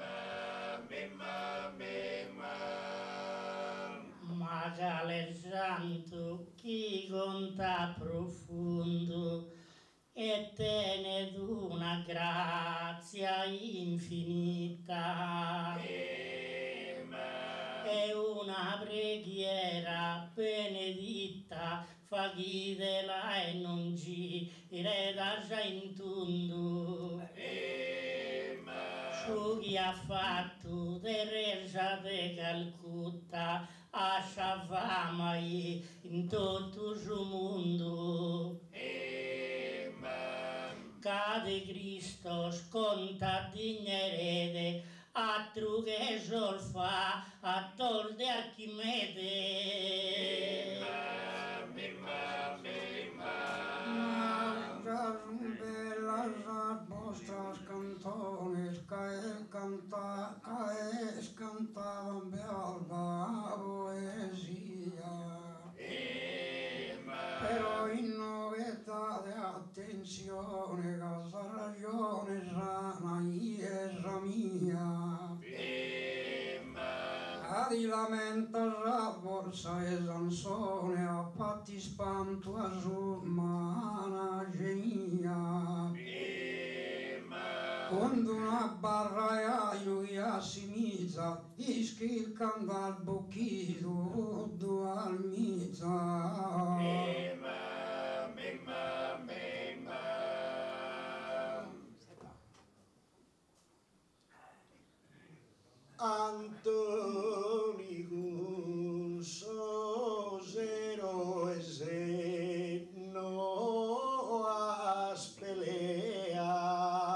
Magale santo chi conta profondo e tened una grazia infinita. E una preghiera benedita fa ghidela e non gire da già in tundu. Su chi ha fatto de Resa de Calcutta a Shavamai in tutto il mondo. Cade Cristo sconta dignerede a trughe solfa a tol de Archimede. Bellas vostras cantones cae canta cae cantaban bealba poesia. Però in novetà de attenzione casa ragione sana iesa mia. Adi lamenta la borsa e sansone a patti spanto a sumana genia. Quando una barra e lui a sinistra ischi il candal bocchito dual mizza. Antoni sosero e se no aspelea,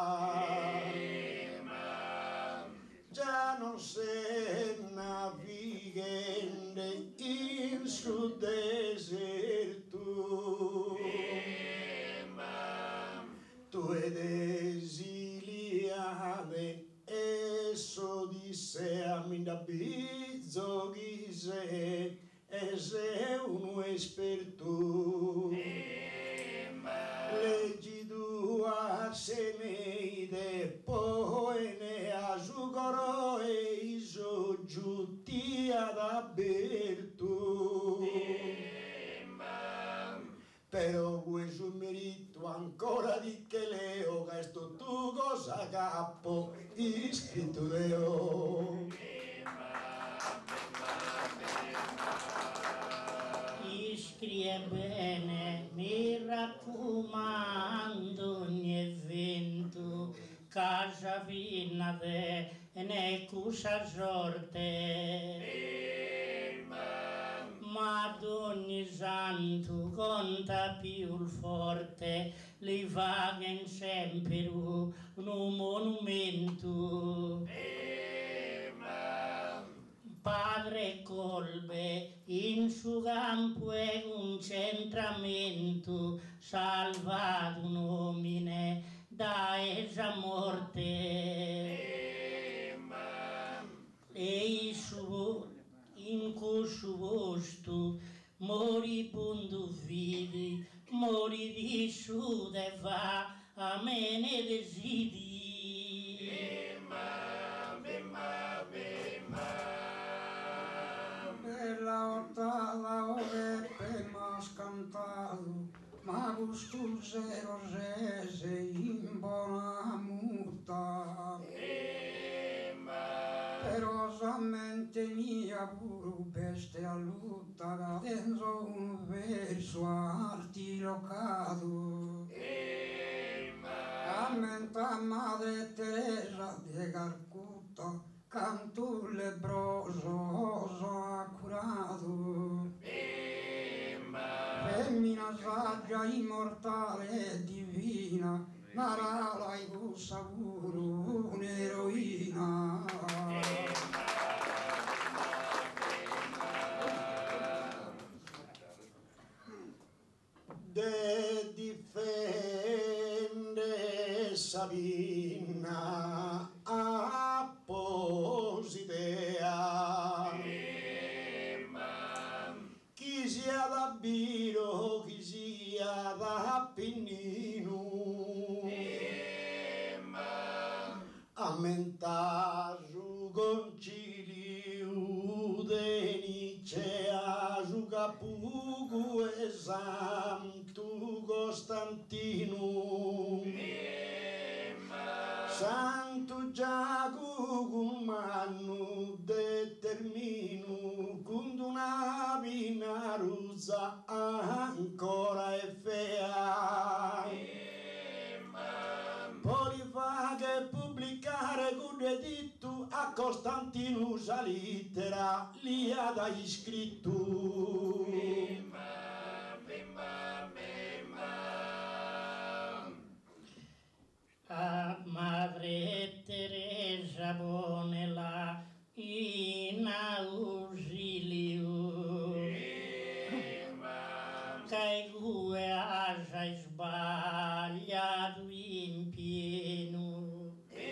già non se navigende in su deserto, tu ed esiliane esso disse a Mindabizzo ghise e se uno esperto leggi dua semeide poi ne asugoro e iso giutti ad aberto scritto Deo. Iscrie bene, mi raccomando, ogni evento, casa vinade, ne cusa sorte. Ma ad ogni santo conta più il forte, li vaghen sempre un monumento. Padre colbe in suo campo è un centramento, salvato un omine da esa morte. E su in questo posto moribondo vidi, mori di su de va a me ne desidi. Bimba, bimba, bimba. Bella ottava ore per m'ha scantato, ma gusto zero rese in buona mutta. Perosamente mia puru peste allutta dentro un verso artilocato. Ammenta Madre Teresa de Calcutta, canto lebroso accurato. Femmina saggia, immortale e divina, narala i savuro un'eroina. De difende Sabina appositea. Chi sia da Biro, chi sia da Appennino, ammenta su concilio de Nicea, su Capugu e Santo Costantino, Santo Giacomano determino, con una vinaruzza ancora è fea. Poi fa che pubblicare con editto a Costantino sa littera li ha da iscritto. Bimba, bimba, bimba. A Madre Teresa Bonella in ausilio, che gue hai sbagliato in pieno,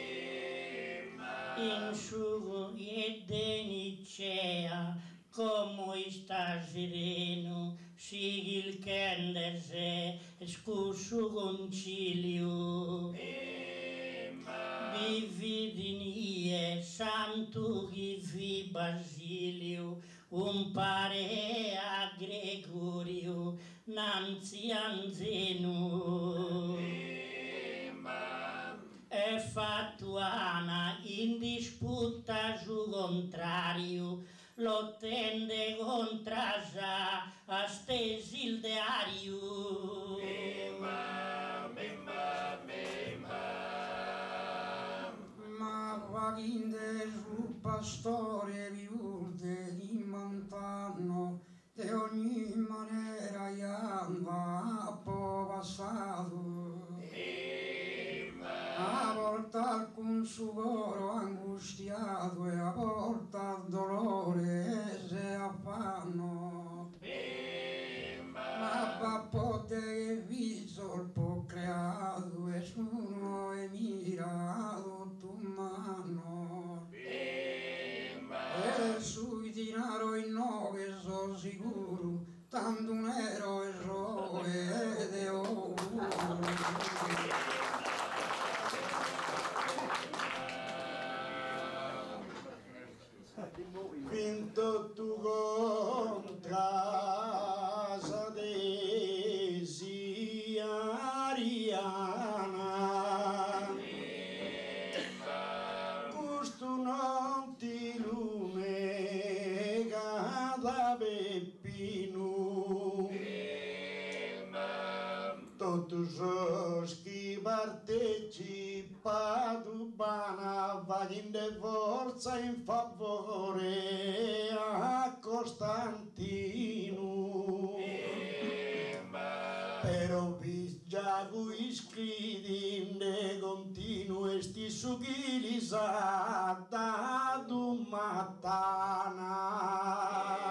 in su e de Nicea, come sta sereno, sigui il candese, scusso concilio. Vivi dinie, santo vivi Basilio, un pare a Gregorio, nanzi anzeno. È fattuana in disputa su contrario, lo tende contra sa a stesi il diario. Bimba, bimba, bimba. Ma vaginde su pastore viude di montano, de ogni maniera iamba a po' passato. A volte alcun sudoro angustiato e a volte al dolore se affanno. Ma papote che viso il po' creato e sono e mirato tu mano. E sui dinaro in no che so sicuro, tanto un eroe ed è oro. Vinto tu contra sa desi Ariana, favore a Costantino, però vi già voi scrivi ne continue sti sughilisa da dumatana.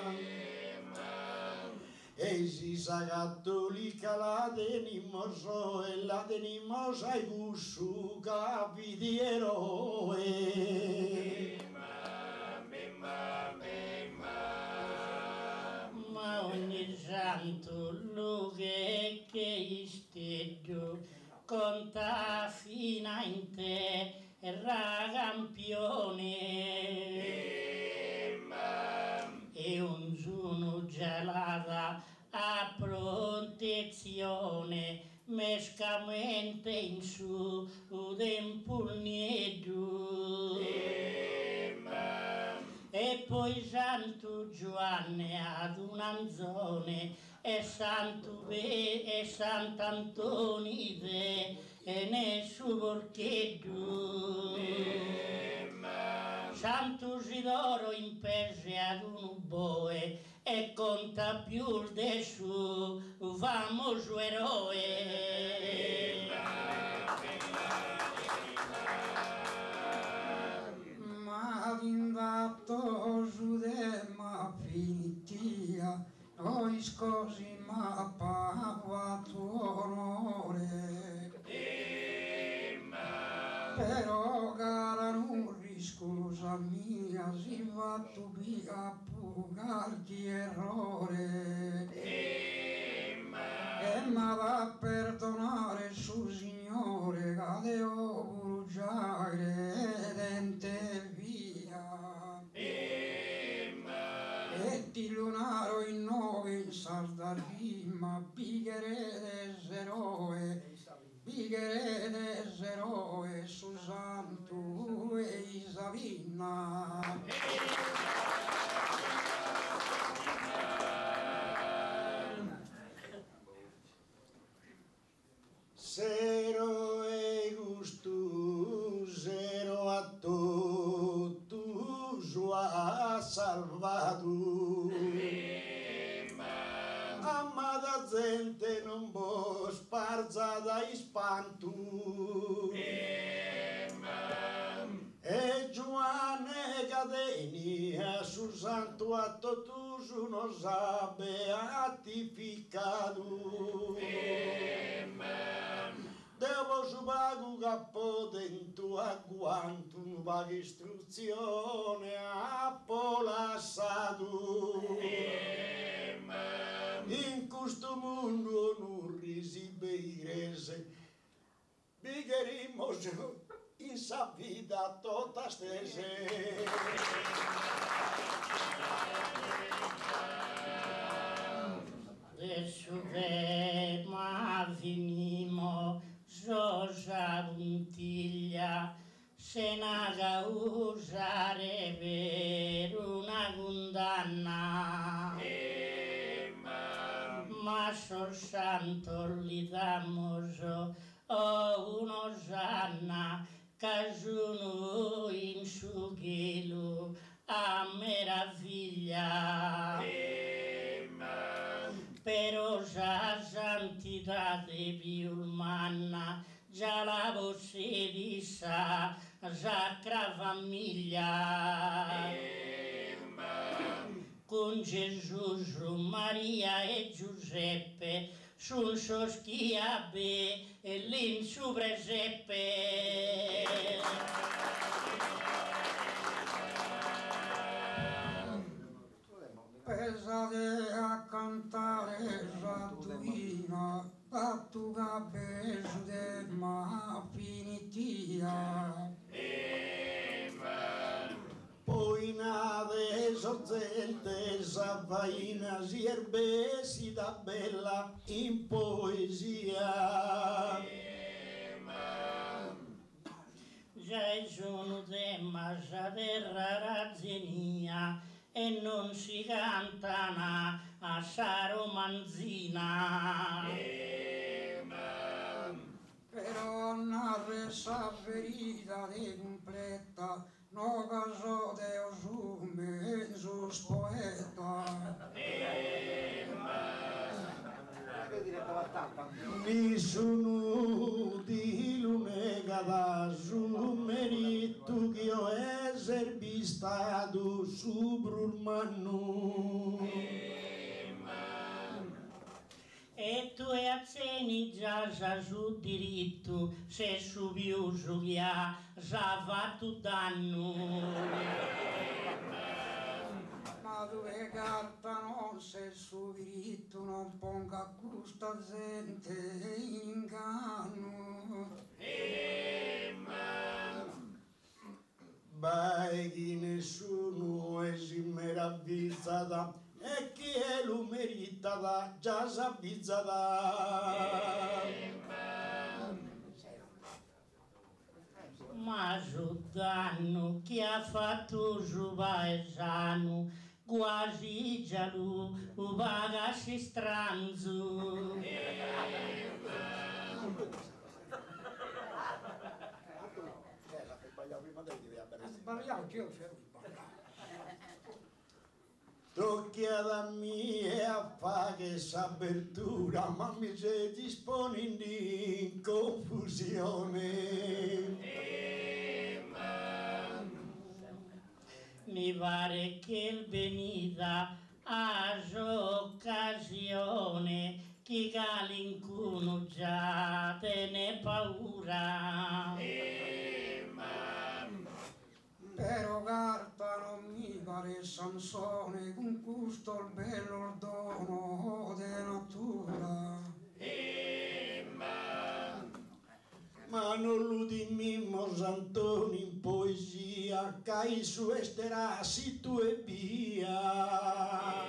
E si sa cattolica la tenimoso e la tenimosa e gussu capi di eroe. Ma ogni santo luogo che isteggio conta fino in te ragampione. E un giorno gelata a protezione mescamente in su un pugneggio. E poi Santo Giovanni ad un anzone e Santo Be e Sant'Antonide e nel suo porcheggio. Santo Isidoro in pese ad un boe e conta più del suo famoso eroe. Ma d'indatto su de ma finitia, noi scosi ma pava tuo onore. Però cara non riscusa mia, si va tu via pugarti errore. E ma va perdonare su Signore, che devo bruciare dente via. E ti lunaro in nove in Sardagima, bighere eroe. Bighere eroe su Santo e Isavina. Zero e gusto, zero a tutto, ha salvato. Amata gente non può sparza dai spantu. E Giovanni Cadeni su santo atto tu su non sa beatificato. Devo su pago capo dentro a quanto un pago istruzione ha polassato. In questo mondo non risibe irese, bigherimo in sa vita tutta stese. Adesso che ma finimo sosa puntiglia, se naga usare per una condanna. Ma sor santo li damoso o uno sanna casuno in su gelo a meraviglia. Però sa santità de piulmanna già la voce di sa sacra famiglia. Con Gesù, su Maria e Giuseppe, sul suo schiabe e lì in su presepe. Pesate a cantare Rattuina, battuga besu de ma finitia. Poi nave gente s'avvaina si erbesi da bella in poesia. Già sono tema sa terra razzenia e non si cantano a sa romanzina. Però narre sa ferita de completa no caso Deo sumensus poeta. Mi sono di lumegada su merito che io esser vistato su Brulmannu. E tu e acceni già su diritto se su viuso via già va tu danno. Ma dove carta non se su diritto non ponga questa gente in inganno. Bai chi nessuno è si meravigliata e chi è lo meritata già s'avvizzata. Ma su danno chi ha fatto su paesano quasi già lu vaga si stranzo. Sbagliamo che io c'ero di Tocchia da mia a fa che s'apertura, ma mi si dispone in confusione. Mi pare che il venida a occasione chi calincuno già te ne paura. Però carta non mi pare Sansone con questo il bello dono de natura. Ma non lo dimmo Santoni in poesia, cai su esterassi tu e via.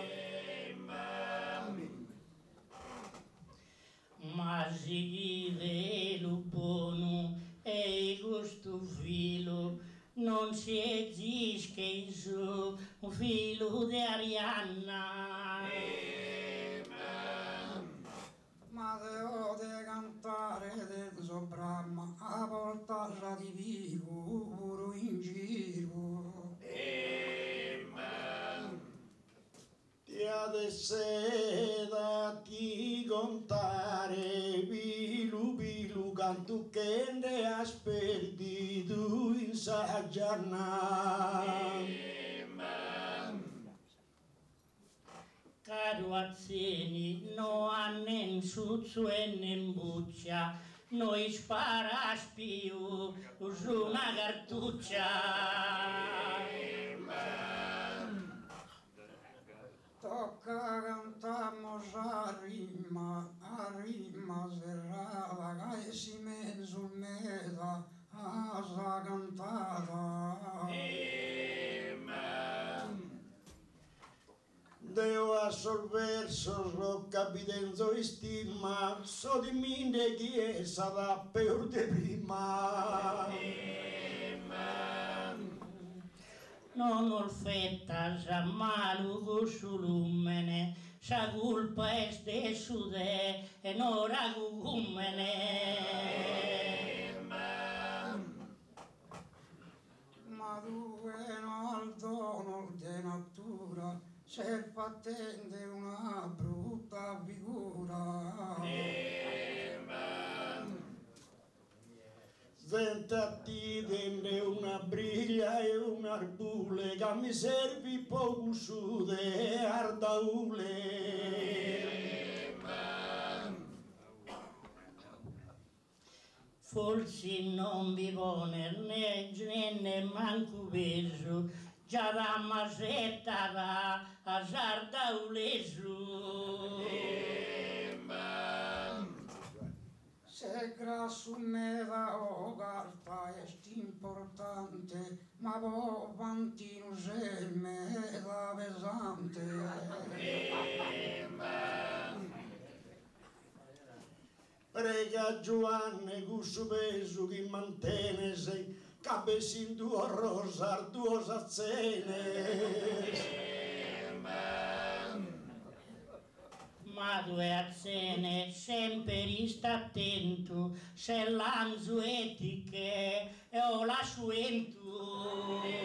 Ma si vede lo buono e questo filo non si esiste il suo filo di Arianna. Ma devo de cantare del sopramma a volta di vivo puro in giro. Ti ha de seda ti contare bilu bilu cantu che ne has perdido in sa giornata. Caro Azzeni, no annen suzzu e nen buccia, noi spara spiu su una cartuccia. Tocca cantamos a rima, a rima serrata, che si mezzo meda a sa cantata. Deo a sol versos lo capitenzo istima, so di mine chiesa da peor de prima. Non olfetta sa maluco sulumene, sa culpa è stesso de e non ragumene. Ma due no al dono de natura, se fattende una brutta figura. Sentati denne una briglia e un arbule che mi servi poco su de ardaule. Forse non vi pone né né manco peso, già da masetta da a sardaulesu. Se grasso me va o carta est importante, ma vo vantino se me da pesante. Prega Giovanni cussu peso che mantene sei cabesin tuo rosar tuo sazzene. Ma due azzene sempre sta attento, se l'anzo etiche e o la suentu.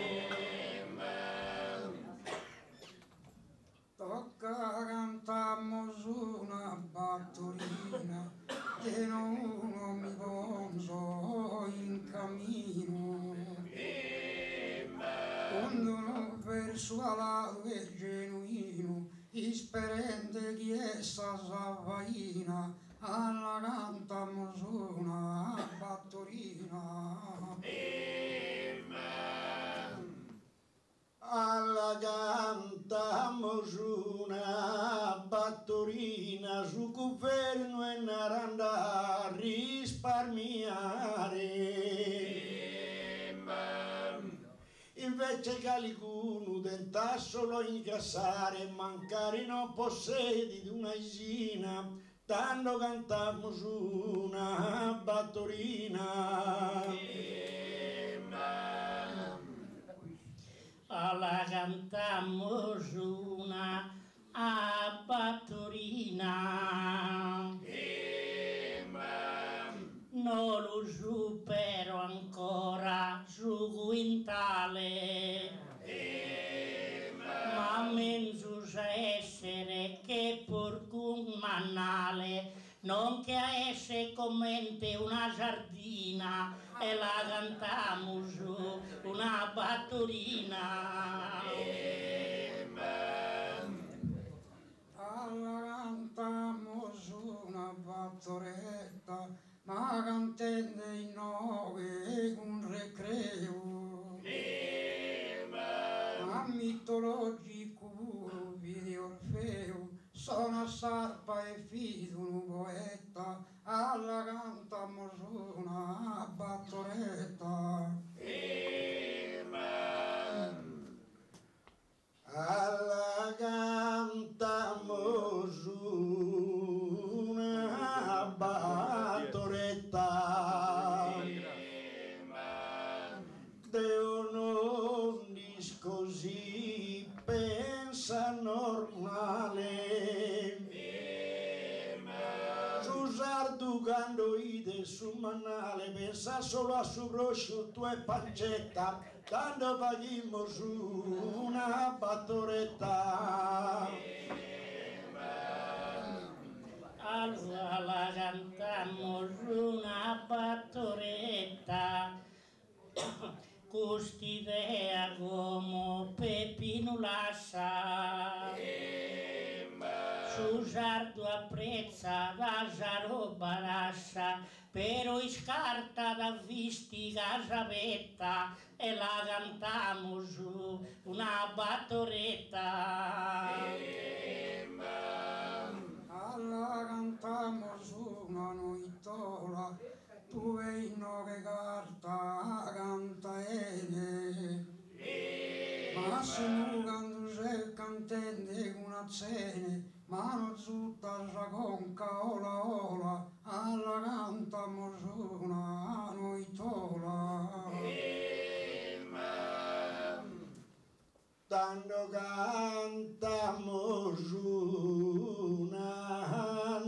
sualato e genuino, isperente chi essa s'avvaina, alla cantammo su una battorina. Alla cantammo su una battorina, su governo e naranda a risparmiare. Invece Calicuno tenta solo incassare, mancare non possedi di una isina, tanto cantammo su una battorina. Alla cantammo su una a battorina. Non lo supero ancora su quintale, ma menzo sa essere che porcun mannale, non che a esse commente una sardina, e la cantammo su una battorina. Alla cantammo su una battoretta, ma cantende in nove un recreo. Ma mitologico puro vidi Orfeo, sono sarpa e fido un poeta, alla cantammo su una battoretta. Alla cantammo su una battoretta, Deo non dis così pensa normale, su sardu quando ide su mannale pensa solo a su prosciutto e pancetta, tanto paghimmo su una battoretta. Allora la cantammo su una battoretta, cust'idea come Peppino Lassa, su sardo apprezza da roba lascia, però scarta da visti casavetta, e la cantammo su una battoretta. Alla cantammo su una noitola, tu vei nove carta canta ene, ma se nu cantu se cantende una cene, ma non tutta sa conca ola ola, alla cantammo su una noitola. Tanto cantammo su una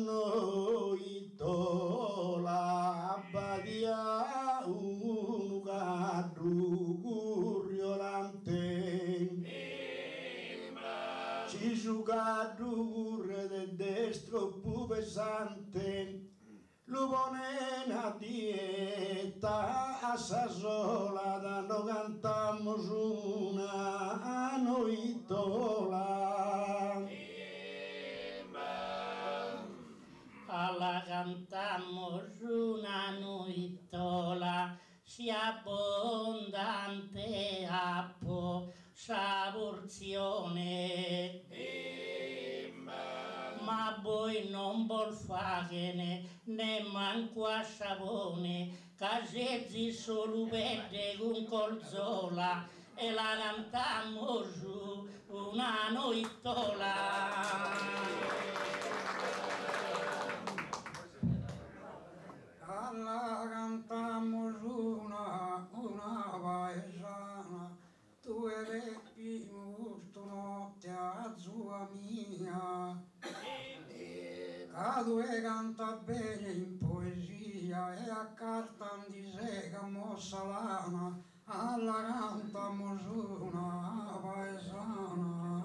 noitola, badia un gaddu curriolante, ci su gaddu curre del destro più pesante, lo pone una dieta a sa sola, tanto cantammo su una noitola. Alla cantammo su una noitola, si abbondante appo sa porzione, ma voi non vol fagene né manco a sapone, casezzi solo vede con colzola, e la cantammo su una noitola. Alla cantammo su una, una paesana, tu e vecchi gusto notte a sua mia, ca due canta bene in poesia e a carta di sega mossa lana, alla cantammo su una paesana.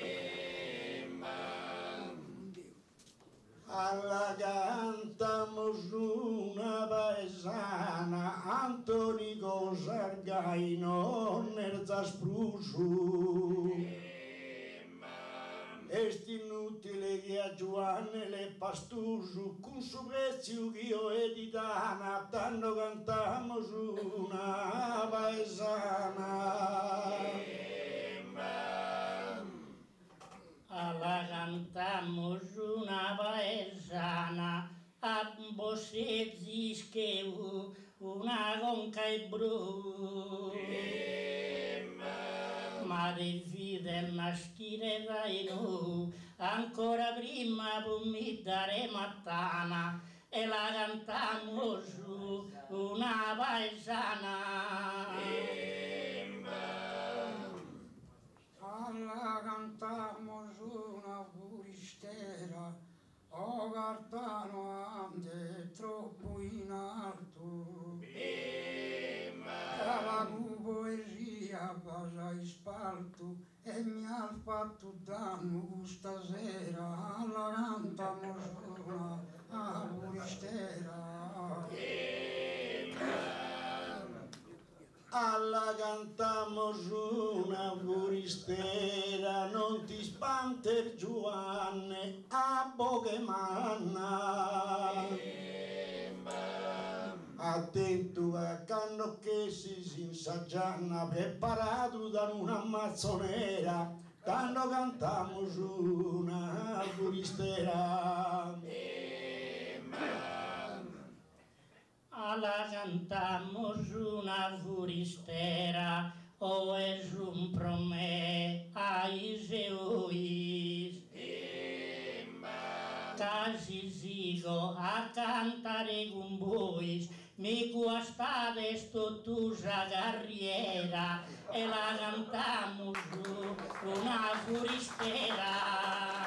Alla cantammo su una paesana, Antonico Sargaino nel zasprusu, tutti le che a Giovanni le pastusu con su prezio che io e di dana tanto cantiamo su una paesana. Alla cantamos una paesana a bossezzi scheu una conca e bru ma del fidel naschire dai nu ancora prima per mi dare mattana e la cantamos su una paesana. Alla cantamos una buristera, o cartano ande troppo in alto. La poesia basa in spalto e mi ha fatto danno stasera. Alla cantamos una buristera. Alla cantamos una buristera, non ti spanter Giovanni, a bocche manna. Attento a canno che si si insaggianna, preparato da una mazzonera, quando cantamos una buristera. Alla cantamos una buristera, o es un promè ai seuis. Casi sigo a cantare con voi, mi guastades tottusa carriera, e la cantamos una buristera.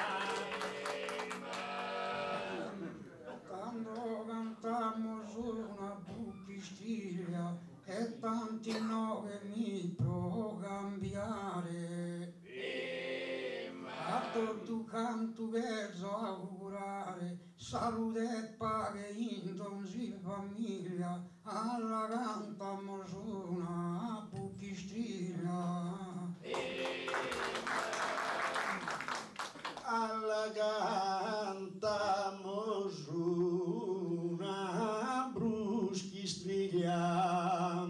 Quando cantamos una buchistiglia e tanti no che mi pro cambiare. A tutto canto verso augurare salute e pace in donzi famiglia. Alla cantamos una buchistiglia. Alla cantamos una bruschistriglia.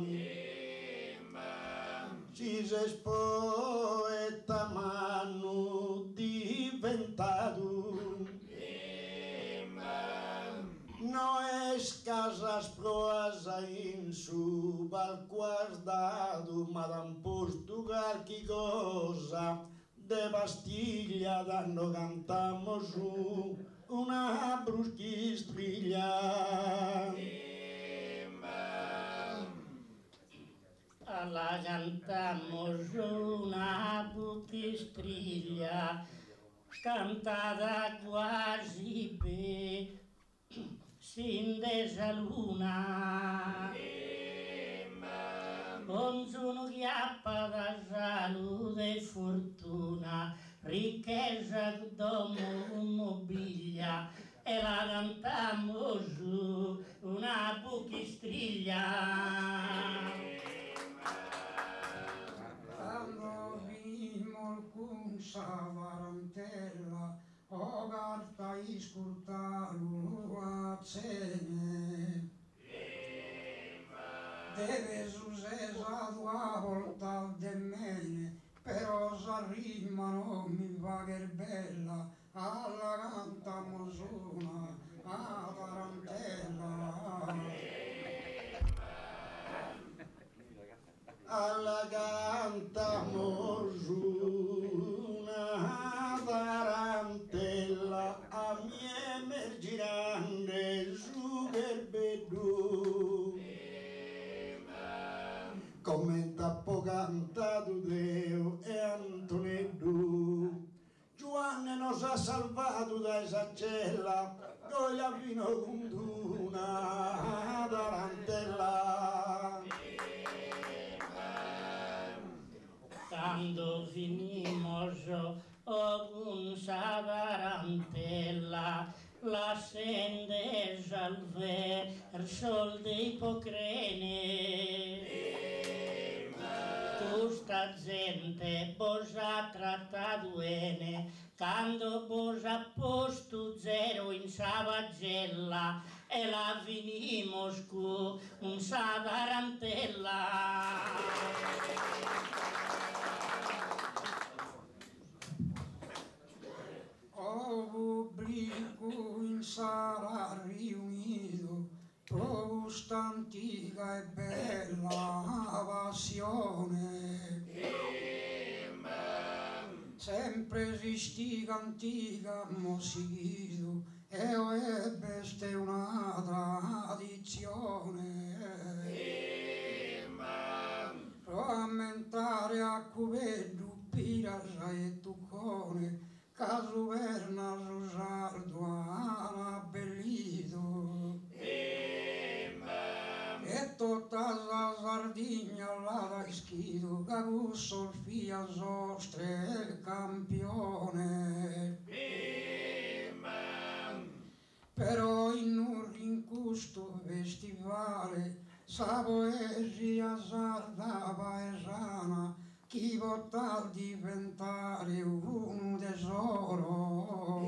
Si se poeta m'hanno diventato. No es casas proasa in su bal guardato, ma dan posto qualche cosa de Bastiglia danno cantamos su una bruschistriglia. Alla cantamos una buchistriglia cantata quasi per s'indesa luna. Con sono chiappa da salute e fortuna, ricchezza domo mobilia, e la cantammo su una buchistriglia. Quando vimmo con sa varantella, o carta iscurtalu a cene. Deve successa tua volta de mene, però sa rima non mi va che bella, alla cantamos una a tarantella. Alla cantamos una tarantella, a mie mergirande su che bedù. Commenta po cantato Deo e Antonello. Giovanni nos ha salvato da esagella, noi a vino con una tarantella. Quando finimos o con sa tarantella, la sendes al verso dei pocrene. Questa gente vos ha trattato bene, quando vos ha posto zero in sa pagella e la finimos con un sa tarantella. O pubblico in sala riunito, pro sta antica e bella passione. Sempre esistica antica mosichito, e o ebbe ste una tradizione. Pro ammentare a cuveddu, pirasa e tuccone, caso verna Rosardo ha abbellito. E tutta la Sardegna l'ha ischito, che con Sofia Sostre è il campione. Però in un rincusto festivale sa poesia sarda paesana chi potrà diventare un tesoro.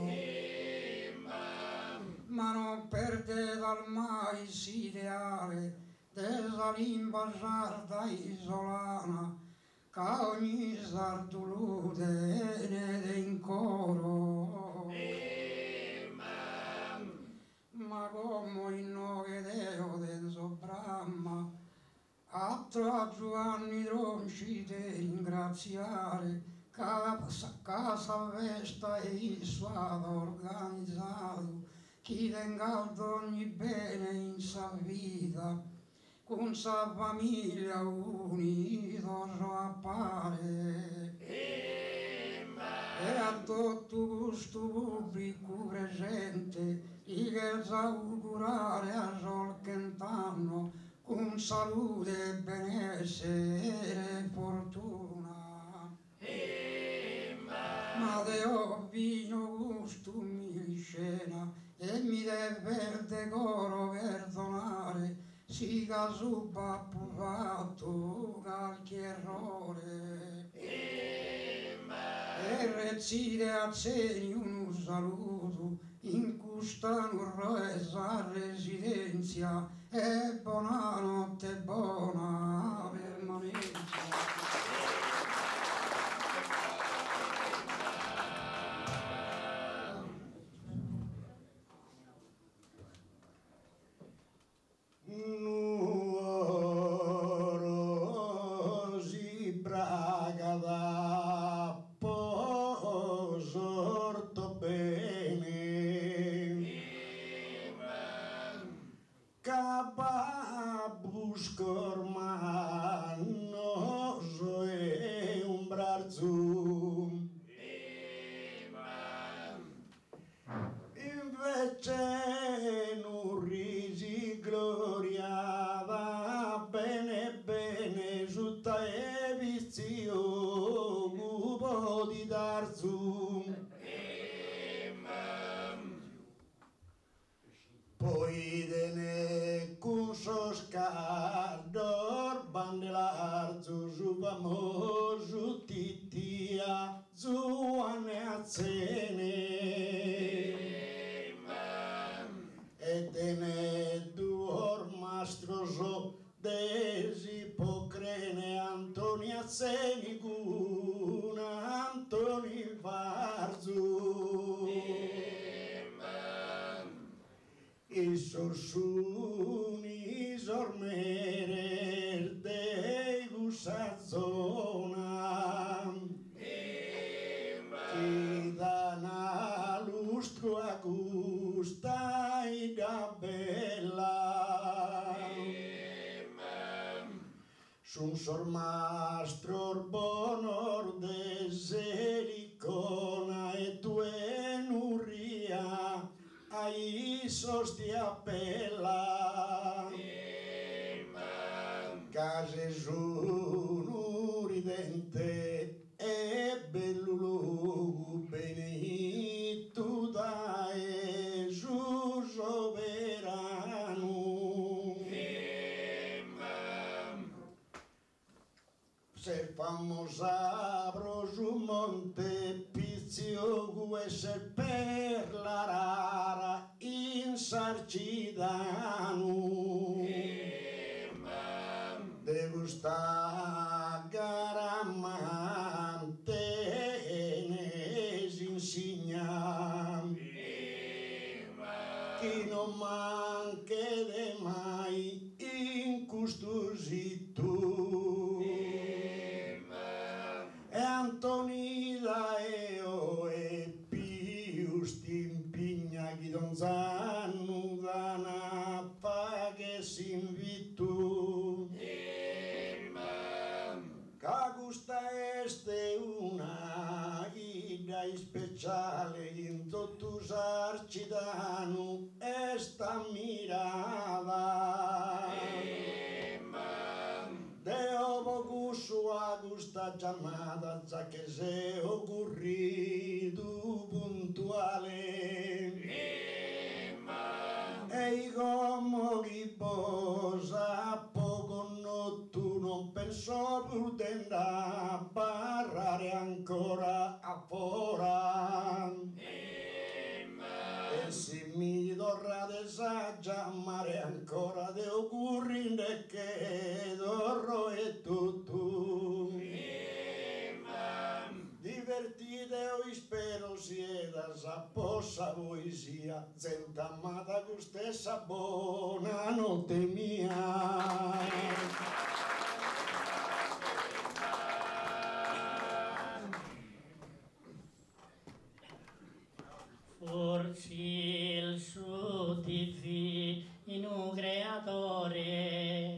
Ma non perde dal mai l'ideale della lingua sarda isolana, che ogni sardulo tenete in coro. Ma come in nove deo denso Brahma, altro Giovanni Tronci te ringraziare, casa, casa Vesta e il suo organizzato, chi tenga ad ogni bene in sa vita, con sa famiglia unito appare. E a tutto questo pubblico presente, gli che augurare a sol Chentano, con salute, benessere e fortuna. Ma Deo vino gusto mi scena e mi deve decoro perdonare, si che subba fatto qualche errore. E recite a ceni un saluto in questa nuova residenza, e buonanotte e buona permanenza. Nuorosi braga da posorto bene, capabuscor mannoso e un brarzum. Invece non risi gloriava bene bene sutta e vizio cupo di darzum. Poi dene cuso scardor bandelarzu su famoso titia zuane azzene. E tene duor mastroso desi pocrene Antoni Azzeni cuna Antoni Varzu. I sorsuni sormerer dei gusazzona, chi dana lustro a gusta da bella. Sun sormastro bonor de selicona e tue nuria ai sosti appella. Case sono ridente e bello benito da Gesù soverano. Se famosa su monte Pizio può essere per la rara in Sarcidano de gusta garamante ne si insegna chi non manche de mai in custosito e Antonida e o e Pius t'impigna chi non sanno da nappa che si invitu ca gusta este una guida speciale in tutto Sarcidano esta mirada de ovo sua gusta chiamata già che se ocurrido puntuale e come riposa poco notturno penso prudente a barrare ancora a fora e se mi dorrà de saggia mare ancora de ocurrinde che dorro e tutto divertite o spero sieda sa possa voi sia gente amata con stessa buona notte mia. Forse il suo divino creatore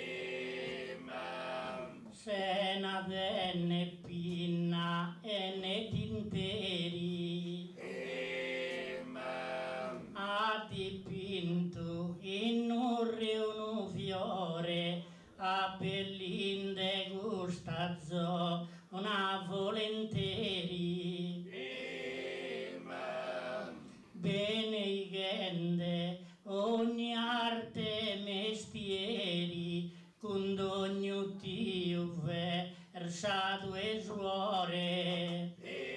se ne venne pinna e ne tinteri ha dipinto in un riuno fiore a bellinde gustazzo una volentieri benigende ogni arte e mestieri con ogni Dio versato e suore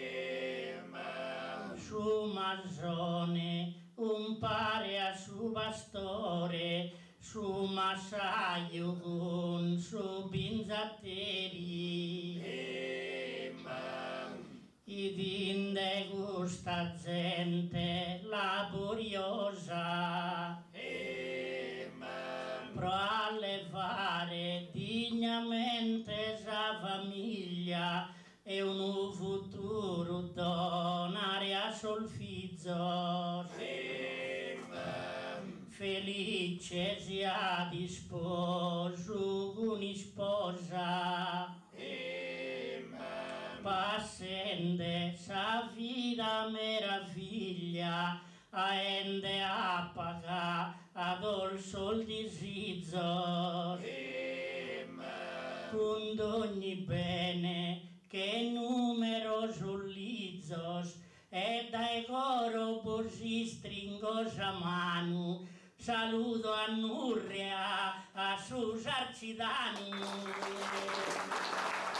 su massone un pare a su pastore su massaio con su binzatteri i dinde gusta gente laboriosa pro allevare dignamente sa famiglia e un futuro donare a solfizzo felice sia di sposo con sposa passende sa vita meraviglia a ende a paga ad ol sol disizzo con ogni bene che numeroso lizzos e dai coro si stringos a mano saluto a Nurria a su Sarcidano.